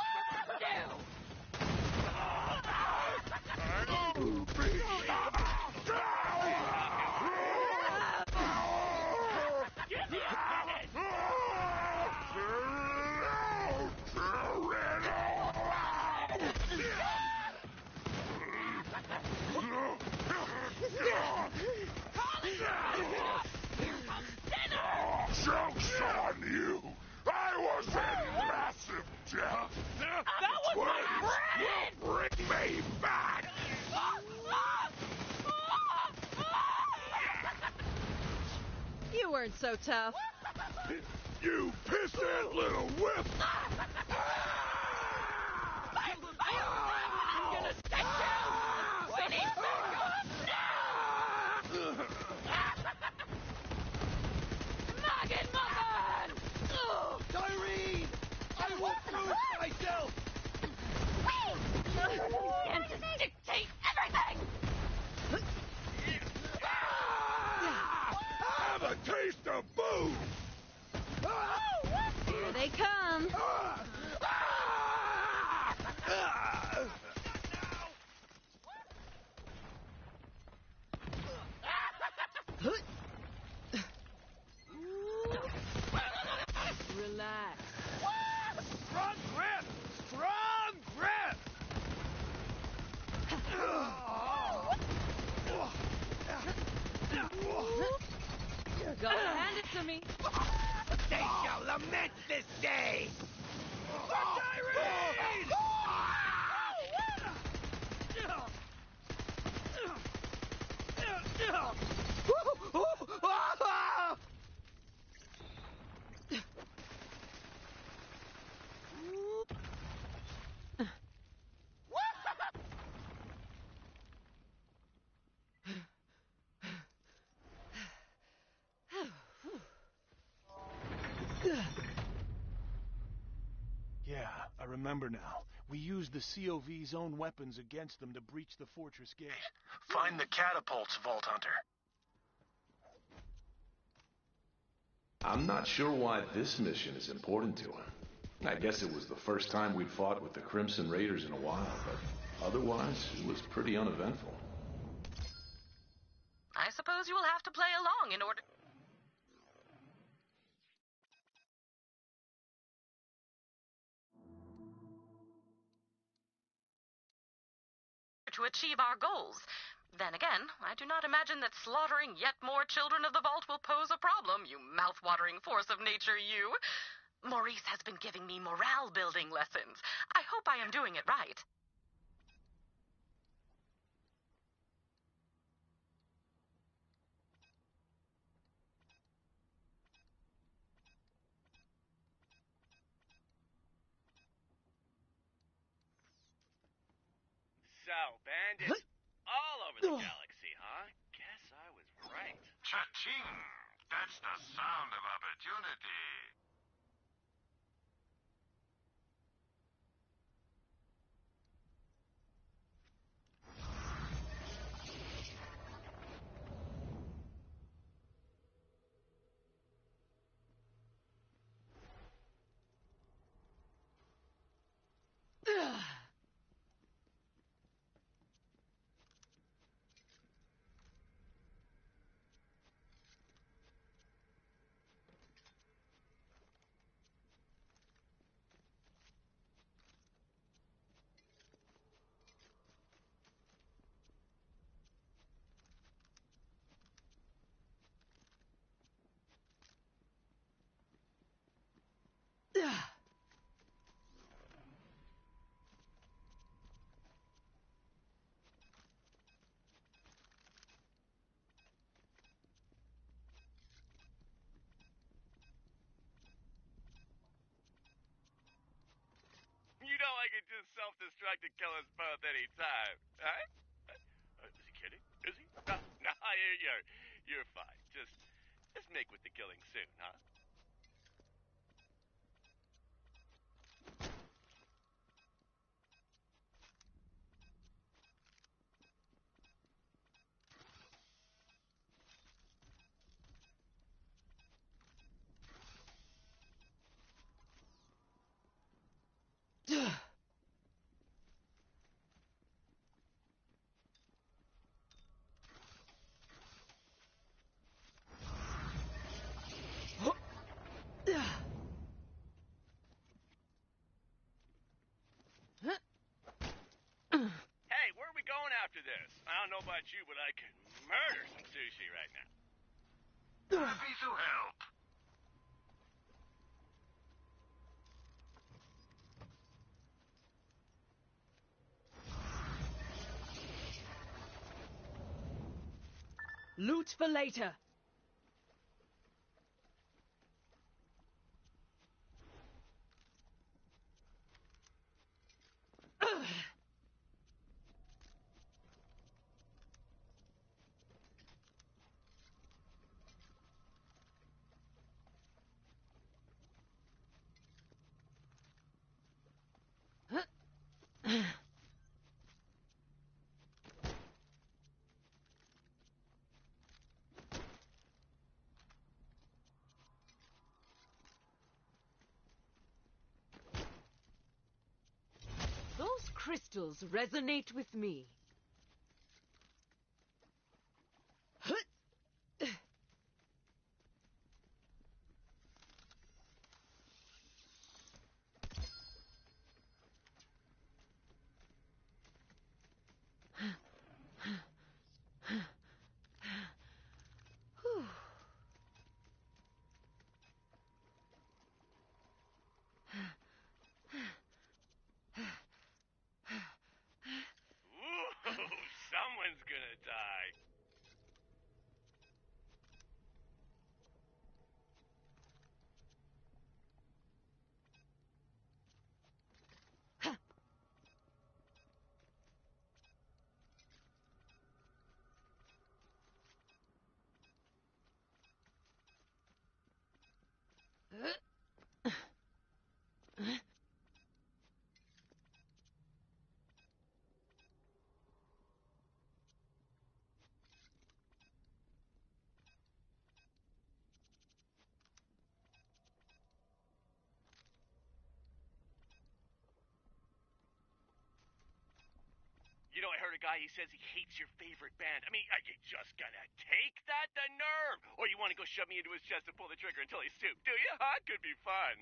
Joke's on you! I was in massive debt! That was my friend! Will bring me back! You weren't so tough. You pissant little whip! I'm gonna set you! We need backup now! Muggin' Muggin! Tyreen! I will prove myself! And to dictate everything! Have a taste of booze! Here they come. Relax. Strong grip! Strong grip! Go hand it to me. They shall lament this day! Tyreen! Yeah, I remember now. We used the C O V's own weapons against them to breach the fortress gate. Find the catapults, Vault Hunter. I'm not sure why this mission is important to him. I guess it was the first time we'd fought with the Crimson Raiders in a while, but otherwise, it was pretty uneventful. I suppose you will have to play along in order to achieve our goals. Then again, I do not imagine that slaughtering yet more children of the Vault will pose a problem, you mouth-watering force of nature, you. Maurice has been giving me morale-building lessons. I hope I am doing it right. So, bandits all over the galaxy, huh? Guess I was right. Cha-ching! That's the sound of opportunity. just self-destruct and kill us both any time, huh? Uh, is he kidding? Is he? No, no, you're, you're, you're fine. Just, just make with the killing soon, huh? Hey, where are we going after this? I don't know about you, but I could murder some sushi right now. Happy to help. Loot for later. Those crystals resonate with me. Someone's gonna die. You know, I heard a guy, he says he hates your favorite band. I mean, are you just gonna take that? The nerve! Or you want to go shove me into his chest and pull the trigger until he's soup, do you? Huh? Could be fun.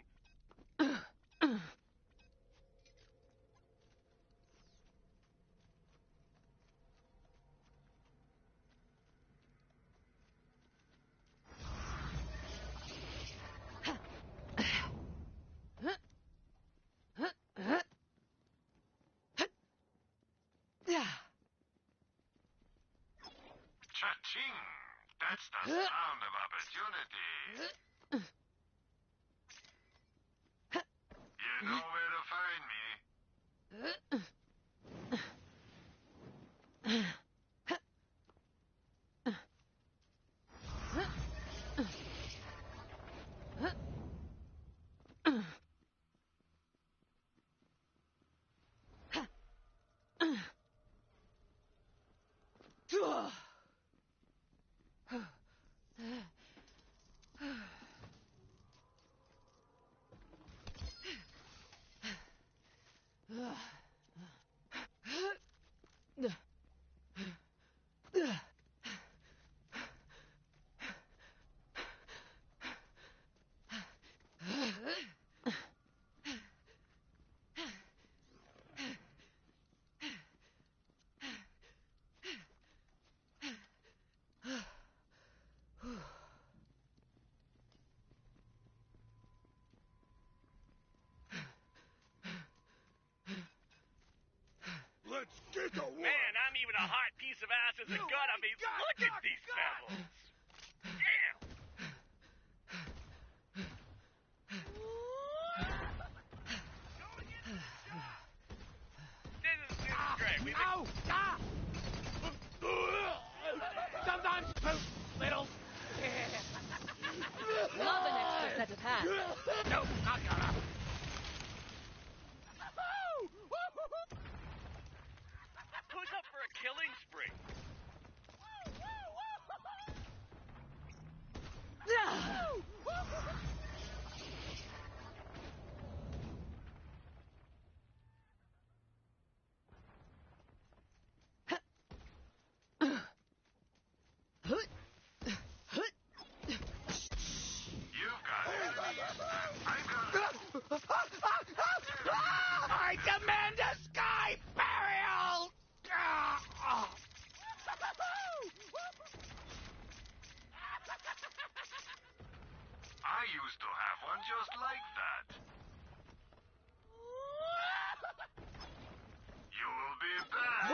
Cha-ching! That's the sound of opportunity. You know where to find me. Let's get to work. Man, I'm even a hot piece of ass as a gun. I mean, look at these pebbles. Damn. That's a pass. Nope, not gonna. Who's up for a killing spree? I demand a sky burial! I used to have one just like that. You will be back.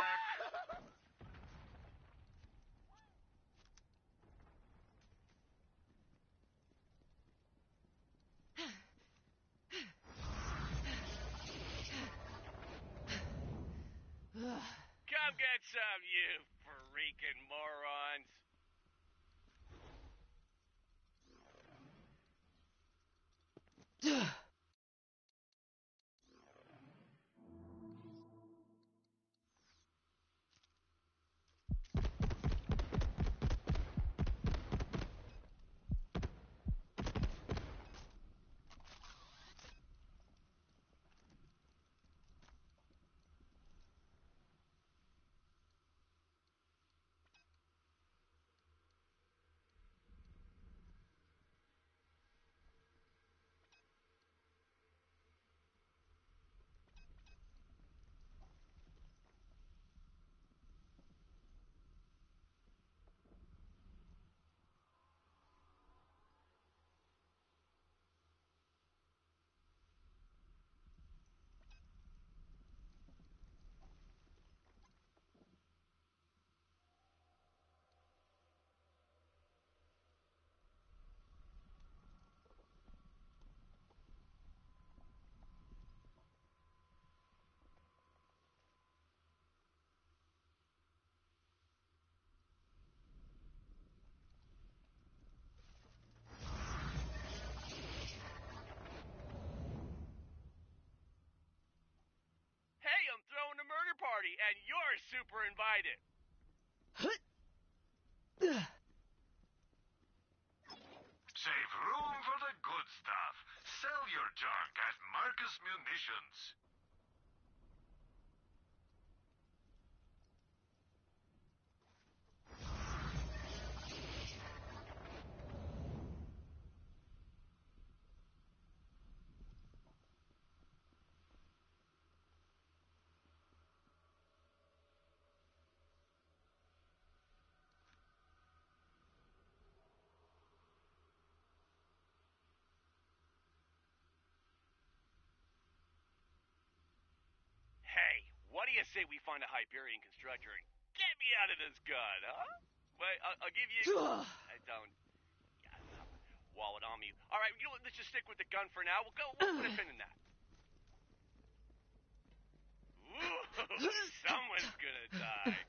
Come get some, you freaking morons. Hey, I'm throwing a murder party, and you're super invited. Save room for the good stuff. Sell your junk at Marcus Munitions. Hey, what do you say we find a Hyperion constructor and get me out of this gun, huh? Wait, I'll, I'll give you... I don't... Yeah, wallet on me. All right, you know what? Let's just stick with the gun for now. We'll go. We'll put a pin in that. Ooh, someone's gonna die.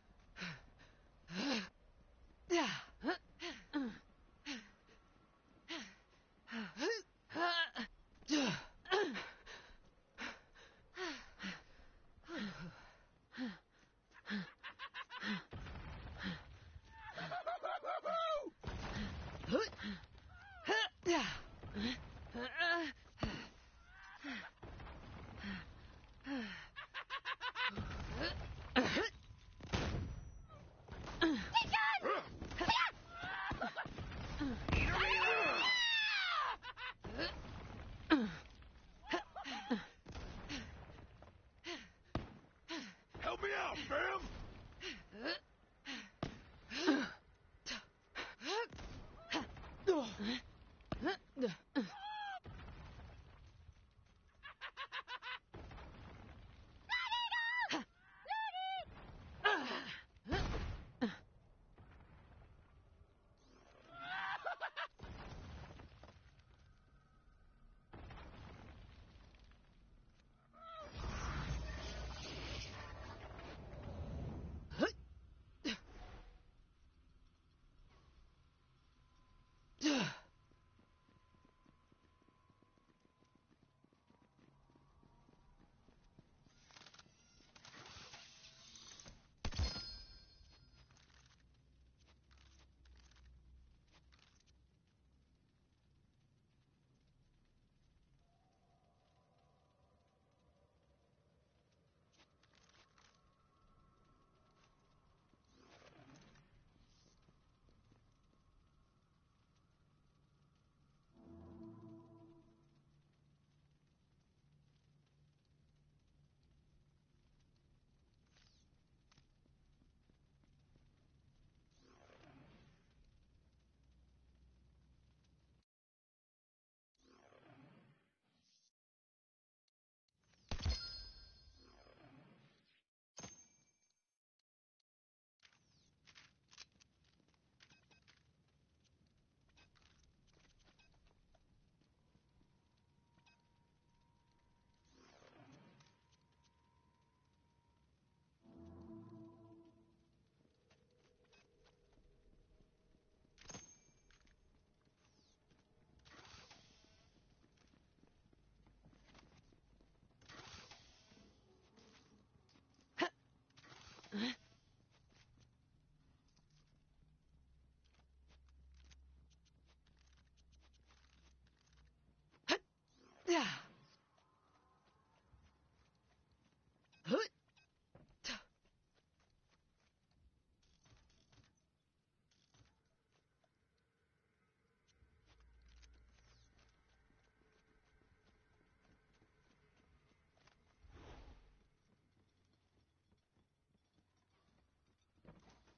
Help me out, fam!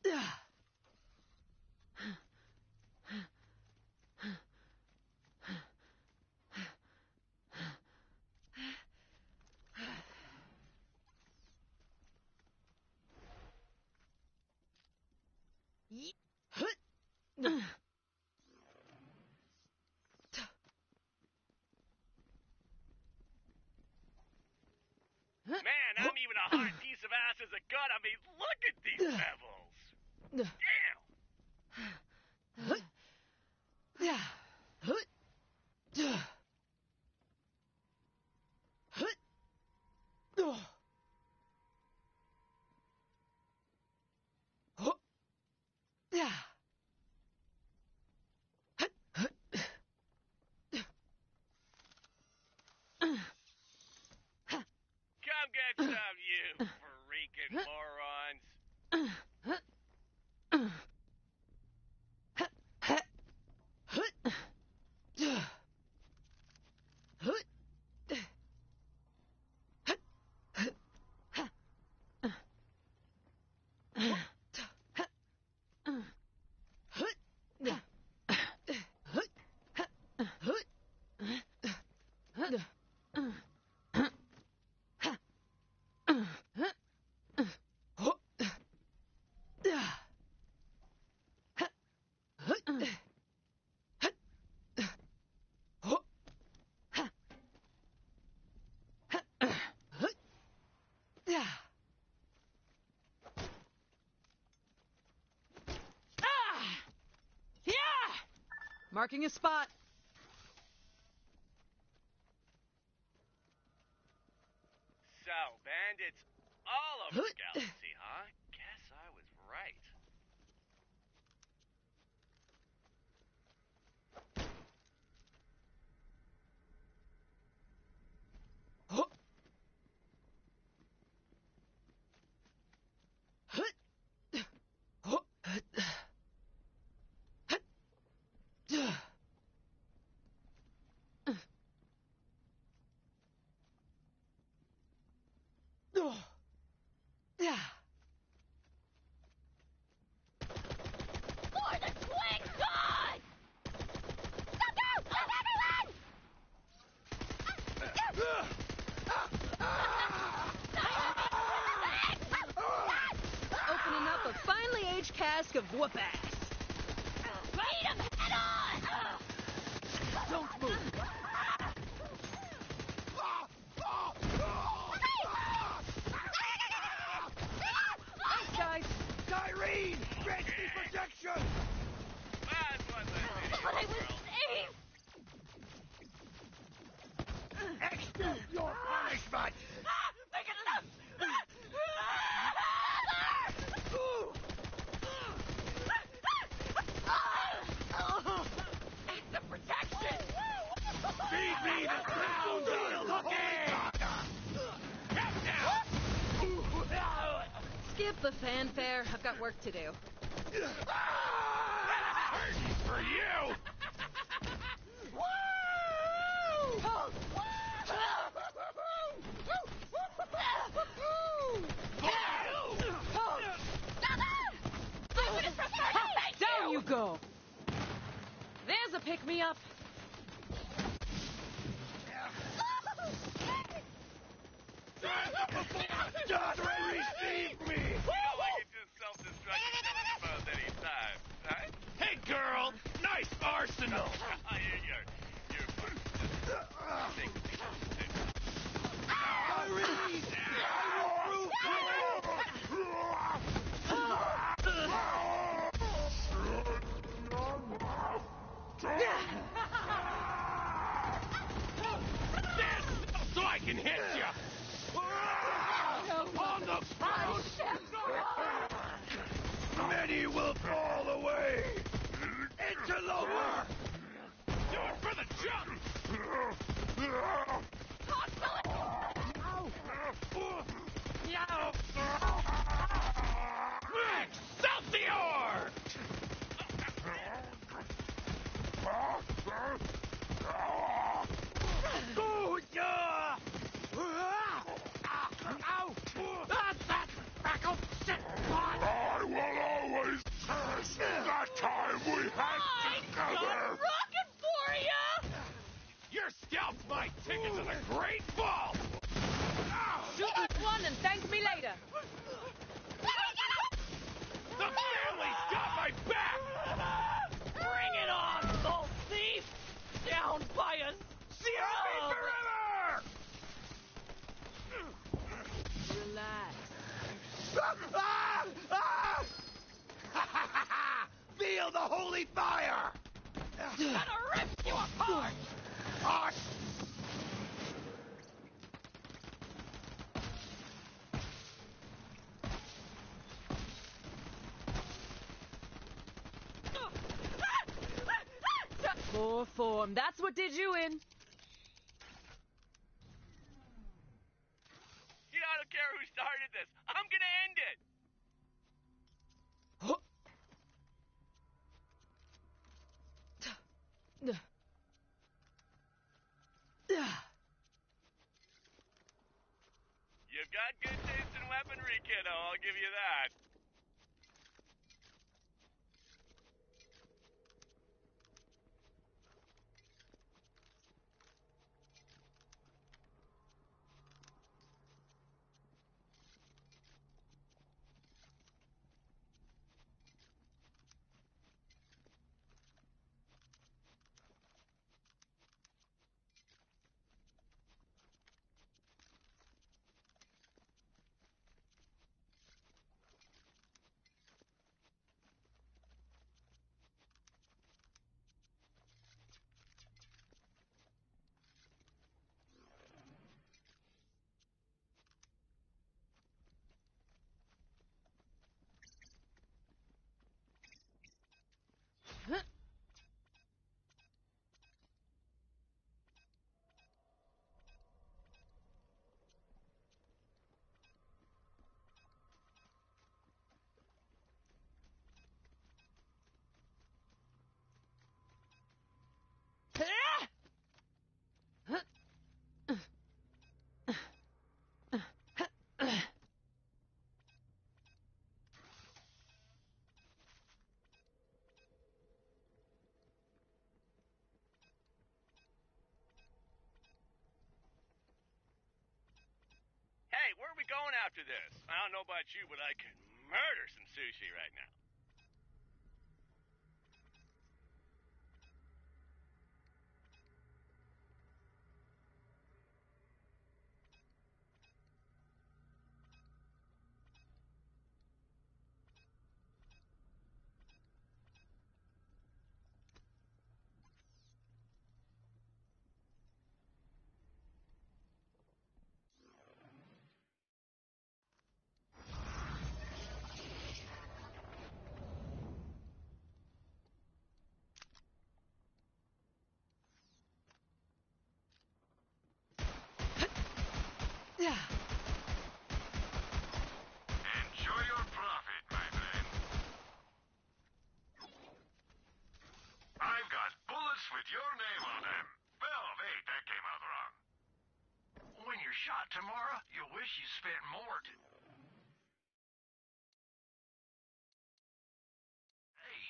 Man, I'm even a hard piece of ass as a gun. I mean, look at these levels. Damn. Come get some, you freaking morons. Marking a spot. So, bandits all over the galaxy, huh? Guess I was right. For the twin god! Go, go! Move everyone! Opening up a finely aged cask of whoop ass. Meet him head on! Don't move. Thanks, guys. Tyrene! Grant me protection! That's what the But I was safe! Execute your punishment! Make it enough! Act of protection! Feed me the sound of cooking! Get down! Skip the fanfare. I've got work to do. For you! I would have preferred to thank Down you go. There's a pick-me-up. Just receive me! You know, I can just self-destruct and kill us both any time, right? Hey, girl! Nice arsenal! you're, you're, you're fun. Take the Tyrese! So I can hit you! On the ground! Many will fall away! Into the war! Do it for the ticket to the Great Ball! Shoot this one and thank me later. The family's got my back! Bring it on, old thief! Down by a C M B forever! Relax. Ah! Ah! Feel the holy fire! Gonna rip you apart! Ah! Poor form. That's what did you in. You know, I don't care who started this. I'm gonna end it. You've got good taste in weaponry, kiddo. I'll give you that. Hey, where are we going after this? I don't know about you, but I could murder some sushi right now. Enjoy your profit, my friend. I've got bullets with your name on them. Well, wait, that came out wrong. When you're shot tomorrow, you'll wish you spent more to... Hey.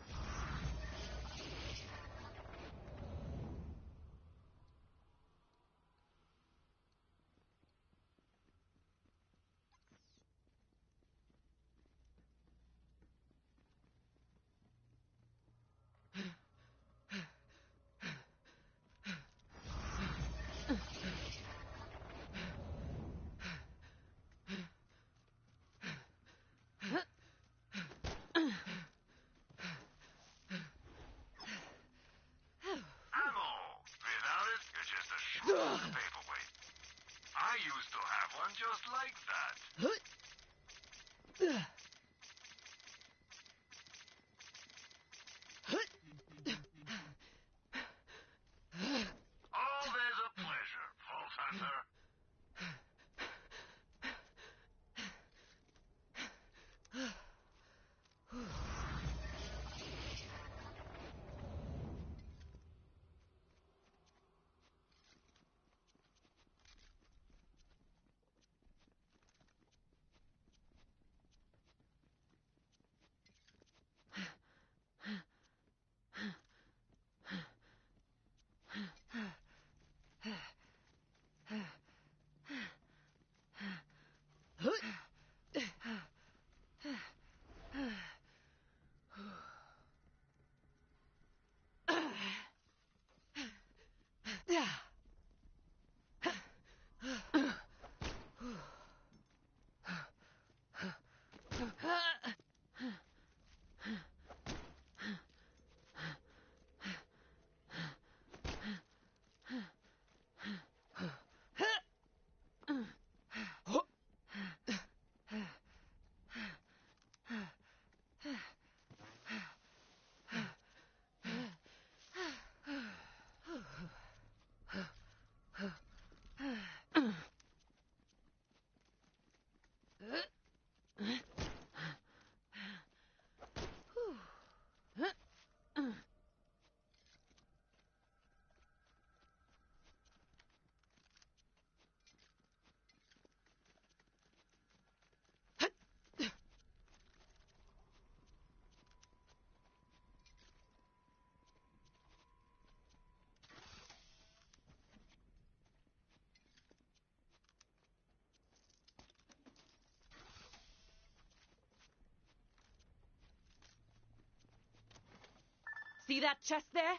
Ammo! Without it, you're just a shriveled paperweight. I used to have one just like that. Always a pleasure, Vault Hunter. See that chest there?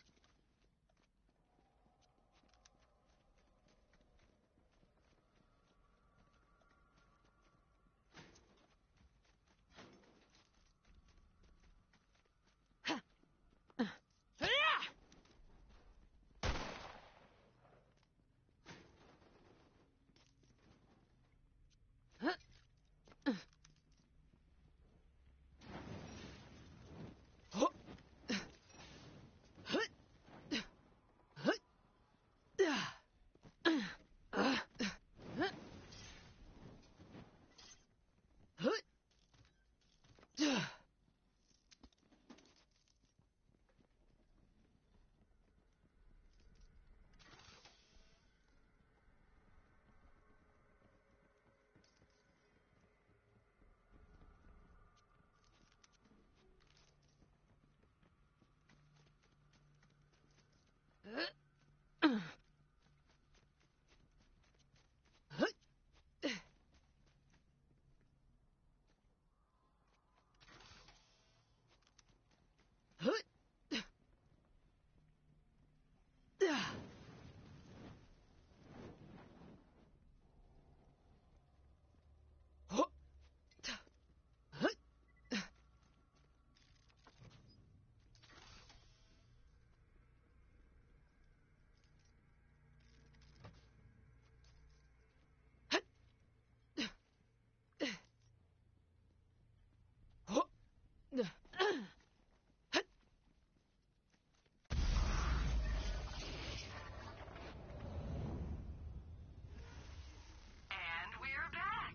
And we're back.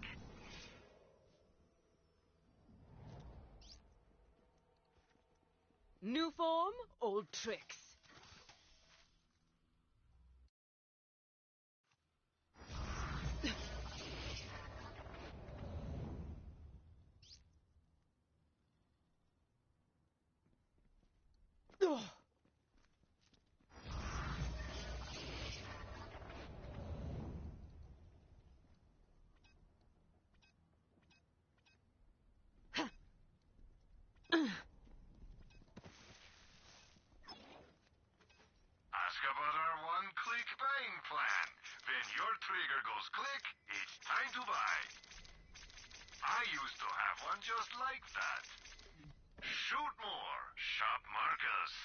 New form, old tricks. Ask about our one-click buying plan. When your trigger goes click, it's time to buy. I used to have one just like that. Shoot more. Shop Marcus.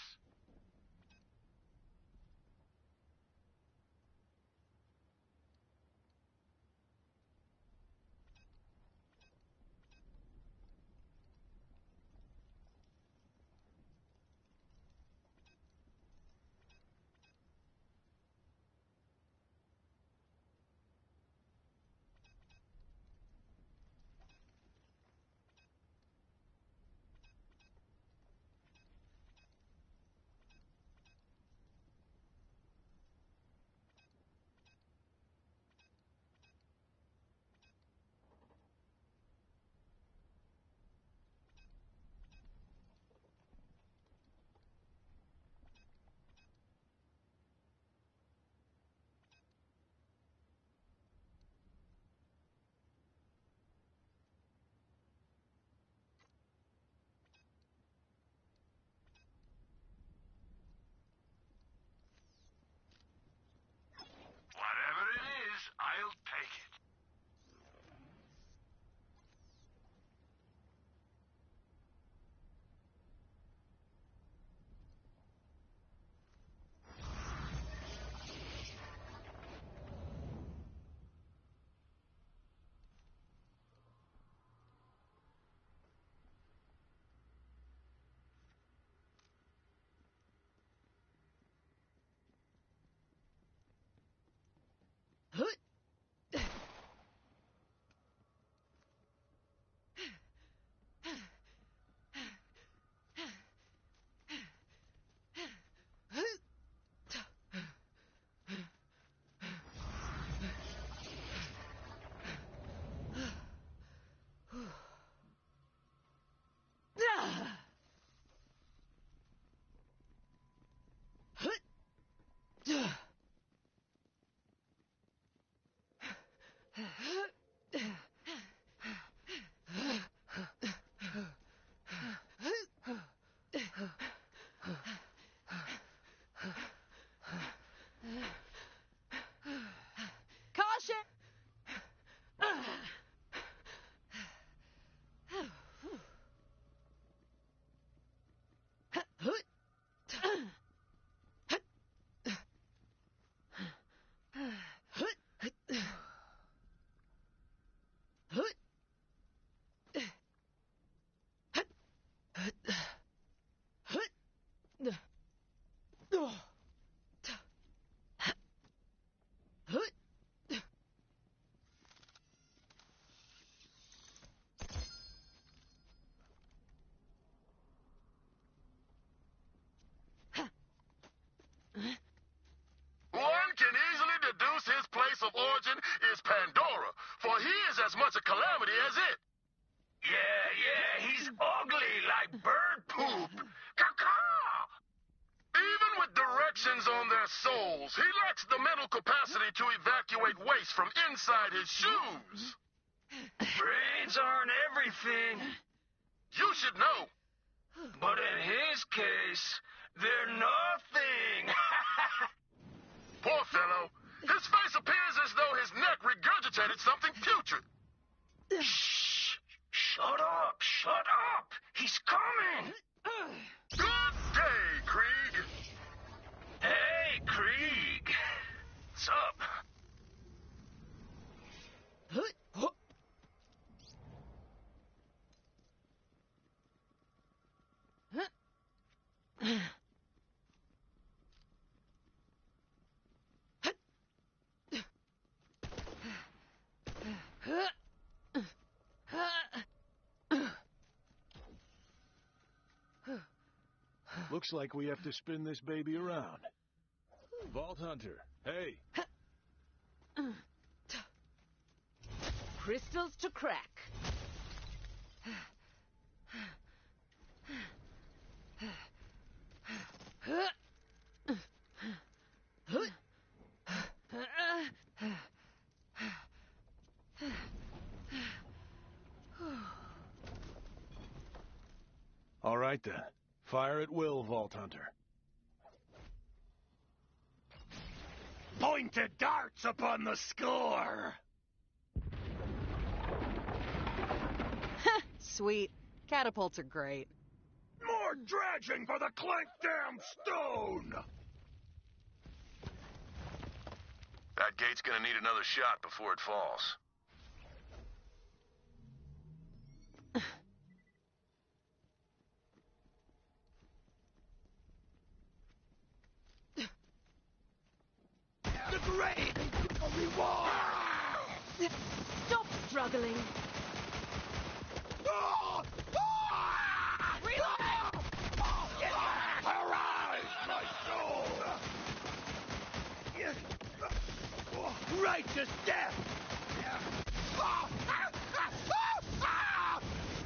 much a calamity as it. Yeah, yeah, he's ugly like bird poop. Caw-caw! Even with directions on their souls, he lacks the mental capacity to evacuate waste from inside his shoes. Brains aren't everything. You should know. But in his case, they're nothing. Poor fellow. His face appears as though his neck regurgitated something putrid. Shh! Shut up! Shut up! He's coming! Good day, Krieg. Hey, Krieg. What's up? Looks like we have to spin this baby around. Vault Hunter, hey. Crystals to crack. All right then. Fire at will, Vault Hunter. Pointed darts upon the score! Sweet. Catapults are great. More dredging for the Clank Dam Stone! That gate's gonna need another shot before it falls. The great reward! Stop struggling. Ah! Ah! Reload! Arise, my soul! Righteous death! Ah! Ah! Ah! Ah!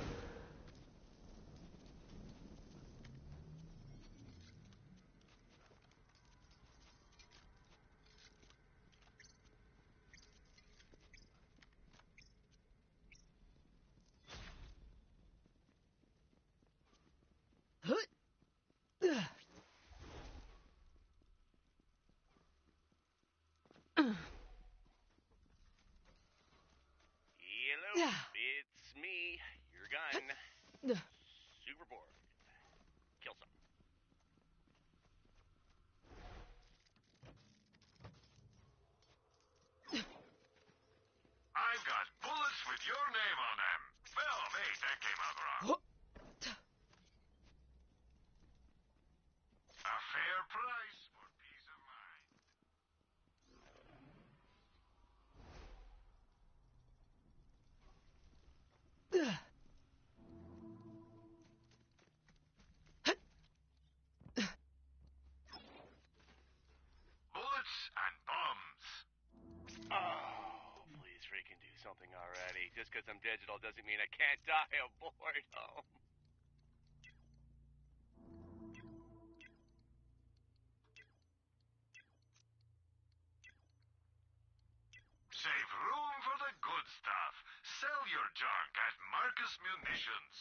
Hello, it's me, your gun. Superboard. Kill some. I've got bullets with your name on them. Well, mate, that came out wrong. A fair price for peace of mind. Bullets and bombs. Oh, please freaking do something already. Just because I'm digital doesn't mean I can't die of boredom. Save room for the good stuff. Sell your junk at Marcus Munitions.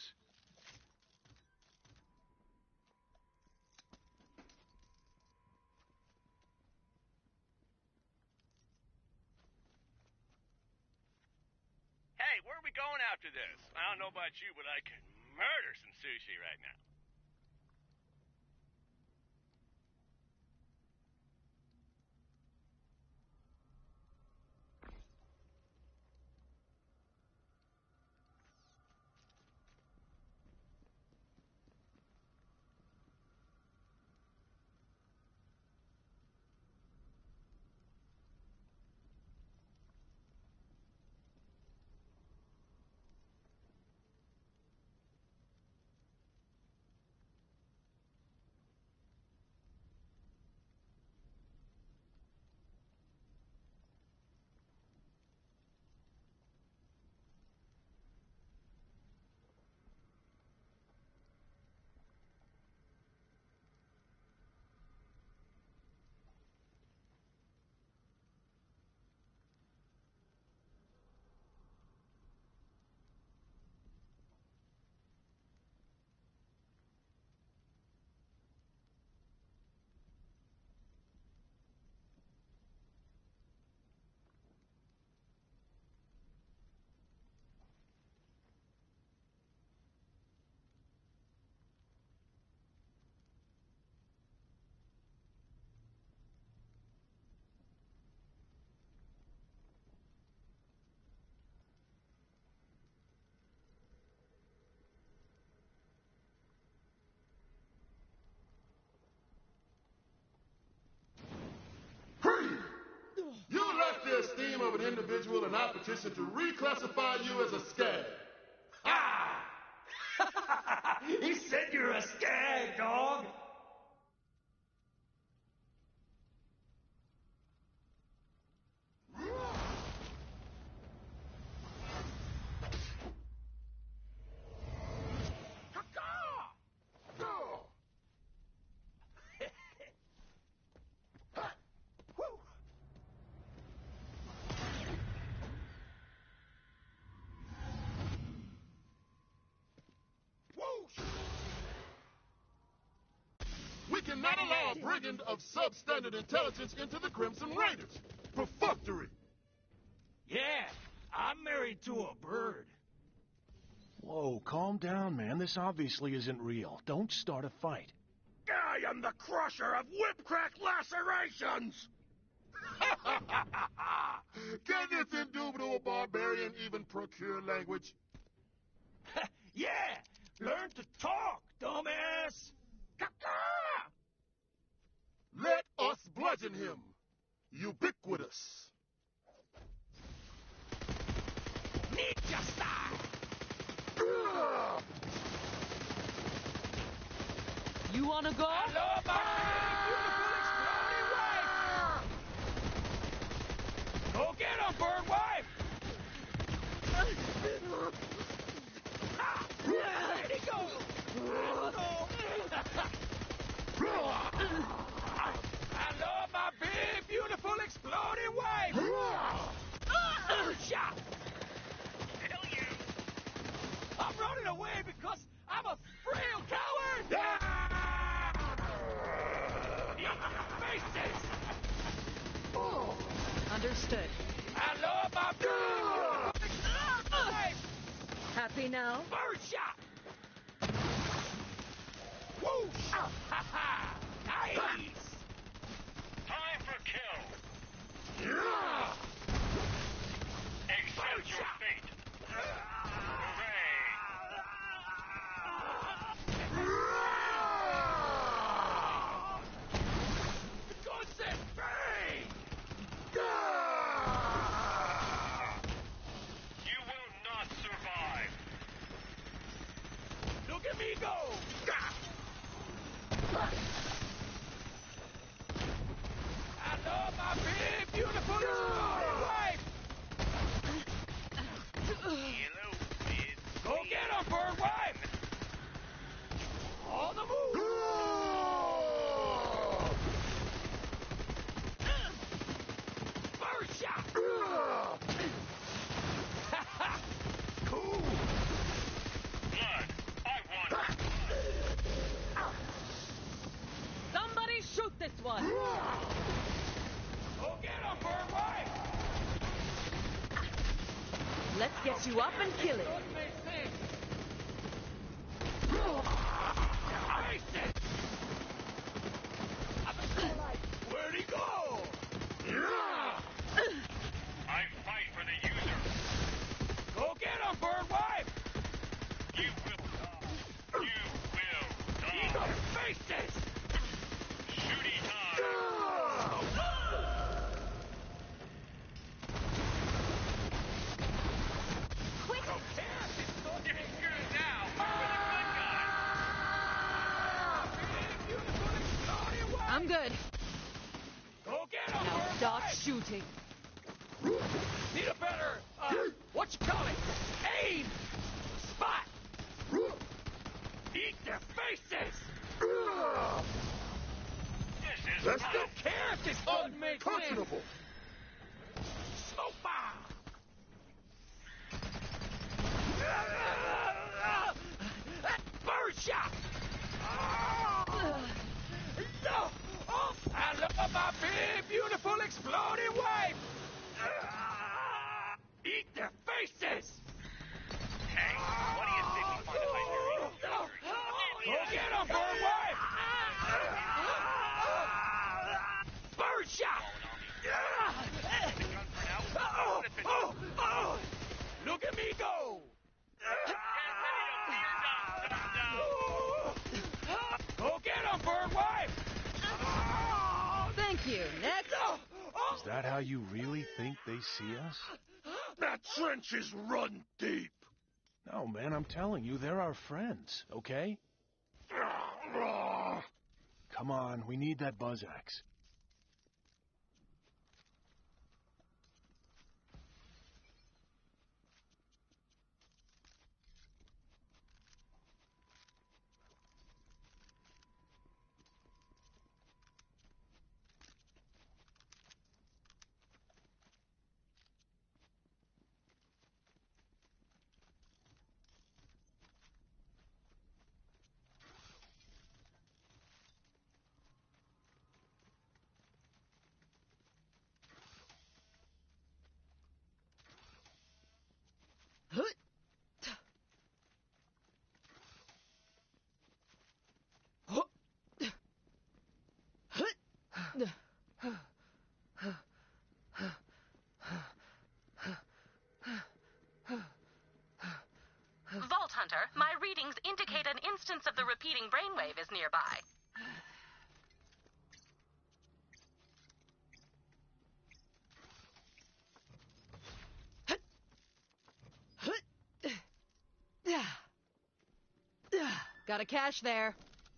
Hey, where are we going after this? I don't know about you, but I could murder some sushi right now. an individual and I petition to reclassify you as a skag. Ah! He said you're a skag, dog. We cannot allow a brigand of substandard intelligence into the Crimson Raiders. Perfunctory. Yeah, I'm married to a bird. Whoa, calm down, man. This obviously isn't real. Don't start a fight. I am the crusher of whip-crack lacerations! Can this indubitable barbarian even procure language? Yeah, learn to talk, dumbass. Let us bludgeon him. Ubiquitous. Ninja style. You wanna go? I love my beautiful exploding wife. Go get him, bird wife. Where'd he go? I love my big, beautiful, exploding wife! Shot! Hell you! I'm running away because I'm a frail coward! Eat your faces! Understood. I love my big, beautiful, exploding wife! Happy now? Bird shot! Whoosh! Ha ha! Nice! Time for kill. Accept your fate. Hooray! God said bang! You will not survive. Look at me go! I love my big, beautiful, exploding wife! Hello, kid. Go get him, bird wife! On the move! Bird shot! Cool! Blood. I want it. Somebody shoot this one! Go get him, bird wife! Let's get you up and kill it. Where'd he go? I fight for the user. Go get him, bird wife! You will die. You will Eat die. their faces! Shooty time. Quit! Don't care! It's going You're screwed now. We're the good guys. I'm good. Go get him, Now bird stop wife! shooting. Need a better, uh, what you call it? Aim! Spot! Eat their faces! This is Let's I go. don't care if this doesn't make sense! Unconscionable. Smoke bomb! Bird shot! No! Oh, I love my big, beautiful, exploding wife! Eat their faces! Hey, what do you think we find a Hyperion soldier? Go get him, bird wife! Bird shot! Oh, oh, oh. Look at me go! Go get him, bird wife! Thank you. Next. Oh, oh, Is that how you really think they see us? That trench is run deep. No, man, I'm telling you, they're our friends, okay? Come on, we need that buzz axe. Vault Hunter, my readings indicate an instance of the repeating brainwave is nearby. Got a cache there.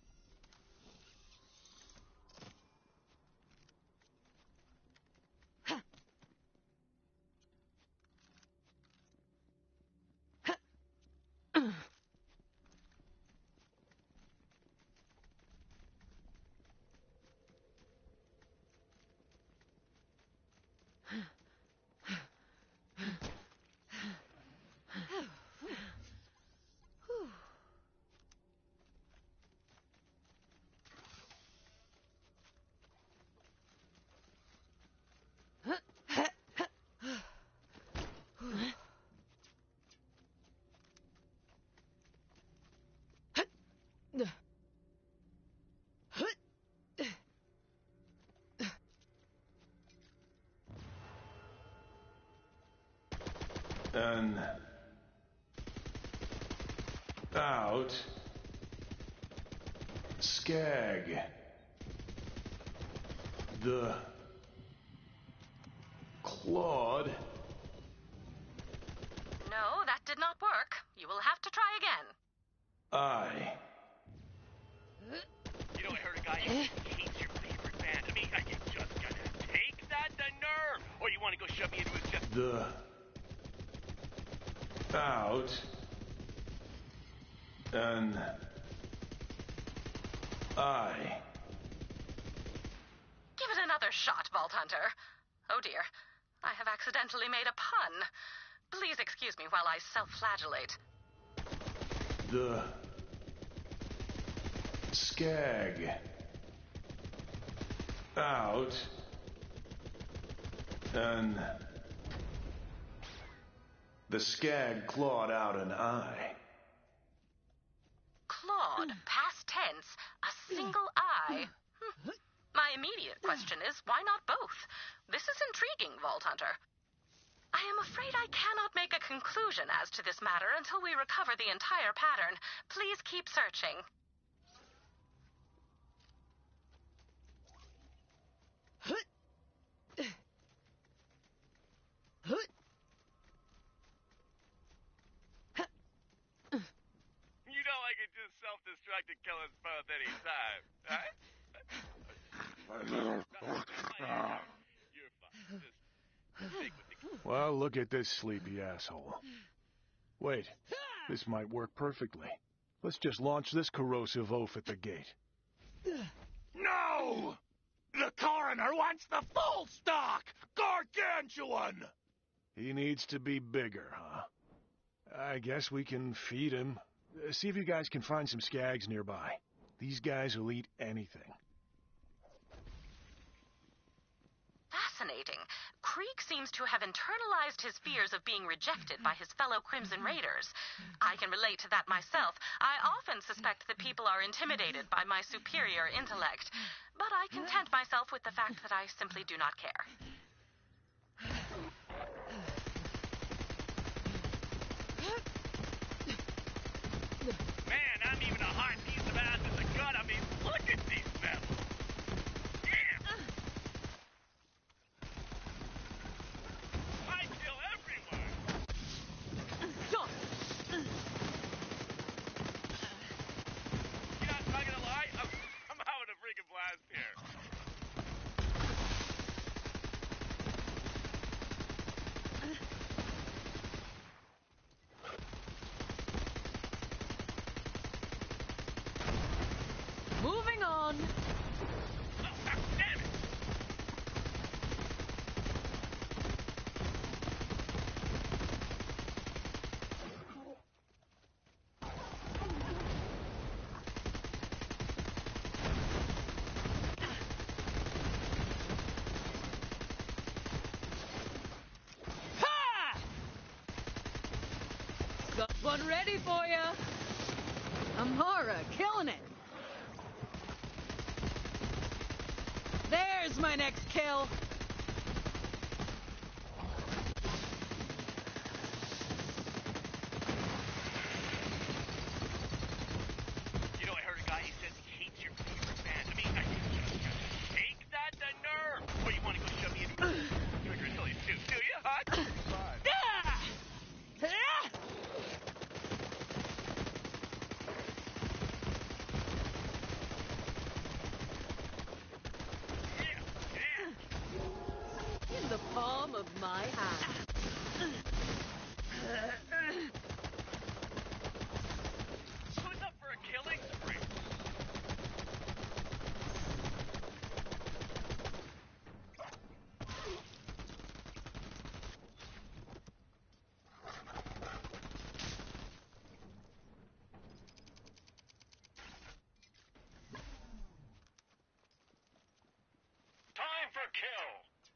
And out. Skag. The Claude. No, that did not work. You will have to try again. I. You know, I heard a guy who hates your favorite band. I mean, are you just gonna take that? The nerve! Or you want to go shove me into his chest? The out and I. Give it another shot, Vault Hunter. Oh dear, I have accidentally made a pun. Please excuse me while I self-flagellate. The Skag out and the Skag clawed out an eye. Clawed, past tense, a single eye. Hm. My immediate question is, why not both? This is intriguing, Vault Hunter. I am afraid I cannot make a conclusion as to this matter until we recover the entire pattern. Please keep searching. You know I could just self-destruct and kill us both any time, right? You're fine. Just stick with the... Well, look at this sleepy asshole. Wait, this might work perfectly. Let's just launch this corrosive oaf at the gate. No! The coroner wants the full stock! Gargantuan! He needs to be bigger, huh? I guess we can feed him. Uh, see if you guys can find some skags nearby. These guys will eat anything. Fascinating. Creek seems to have internalized his fears of being rejected by his fellow Crimson Raiders. I can relate to that myself. I often suspect that people are intimidated by my superior intellect, but I content myself with the fact that I simply do not care. Man, I'm even a hard piece of ass in the gut. I mean, look at these fellas. Damn! one ready for ya. Amara, killing it. There's my next kill. You know, I heard a guy who says he hates your favorite band. I mean, I take that the nerve. What, you want to go shove me in your Grizzlies too, do you, huh? Fine. In the palm of my hand. Who's up for a killing spree? Time for kill.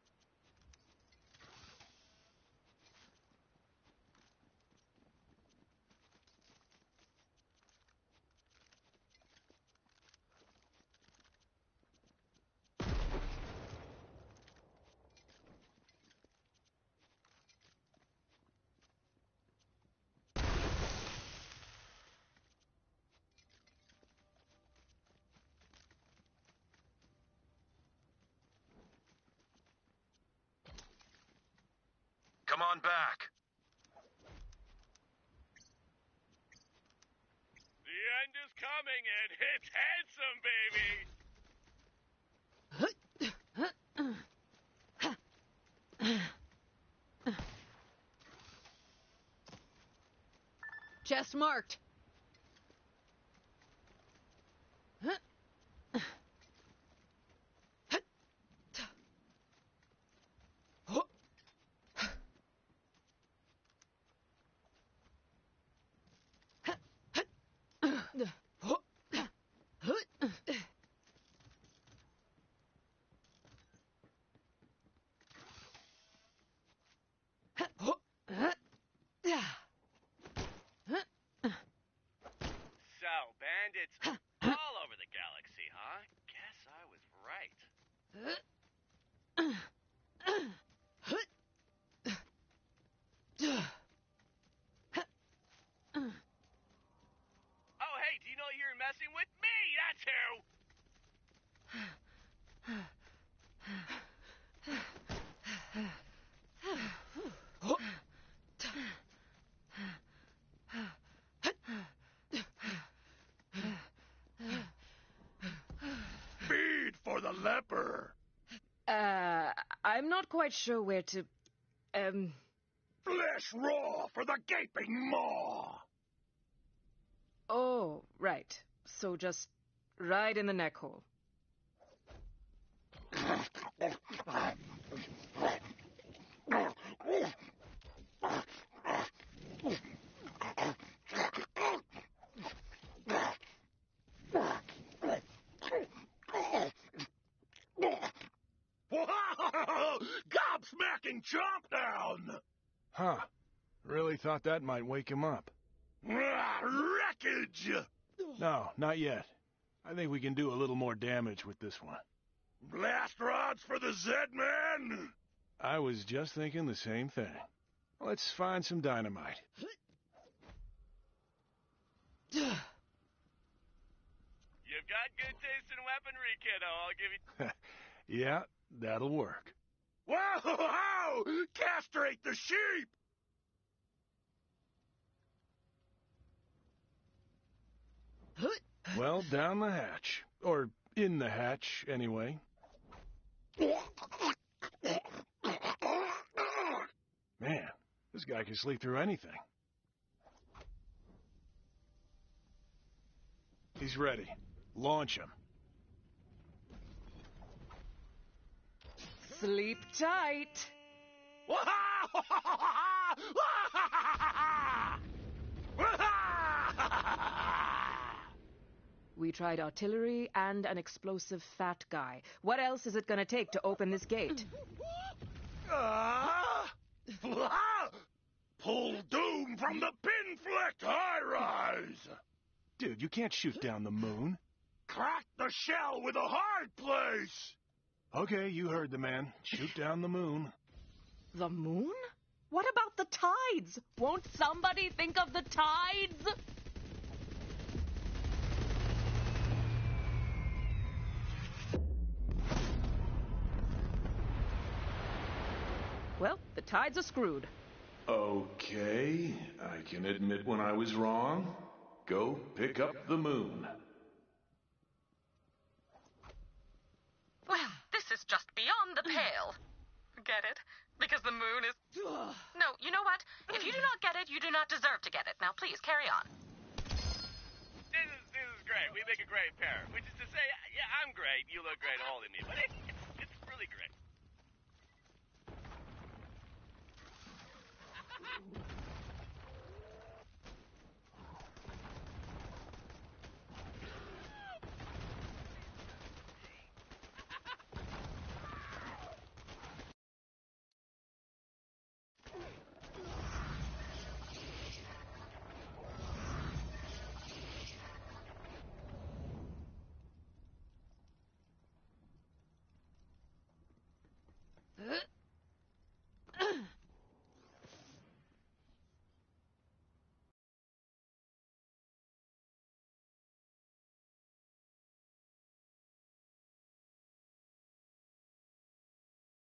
Come on back. The end is coming, and it's handsome, baby! Chest marked. So, bandits all over the galaxy, huh? Guess I was right. Oh, hey, do you know you're messing with me? That's who! Feed for the leper. Uh, I'm not quite sure where to, um... Flesh raw for the gaping maw. Oh, right. So just right in the neck hole. Wow! Gobsmacking chomp down! Huh. Really thought that might wake him up. Ah, wreckage! No, not yet. I think we can do a little more damage with this one. Blast rods for the Zed-Man? I was just thinking the same thing. Let's find some dynamite. You've got good taste in weaponry, kiddo. I'll give you... Yeah, that'll work. Whoa! Castrate the sheep! Well, down the hatch. Or in the hatch, anyway. Man, this guy can sleep through anything. He's ready. Launch him. Sleep tight. We tried artillery and an explosive fat guy. What else is it gonna take to open this gate? Ah! Pull doom from the pin-flick high-rise! Dude, you can't shoot down the moon. Crack the shell with a hard place! Okay, you heard the man. Shoot down the moon. The moon? What about the tides? Won't somebody think of the tides? Well, the tides are screwed. Okay, I can admit when I was wrong. Go pick up the moon. Well, this is just beyond the pale. Get it? Because the moon is... No, you know what? If you do not get it, you do not deserve to get it. Now, please, carry on. This is, this is great. We make a great pair. Which is to say, yeah, I'm great. You look great holding me. But it, it's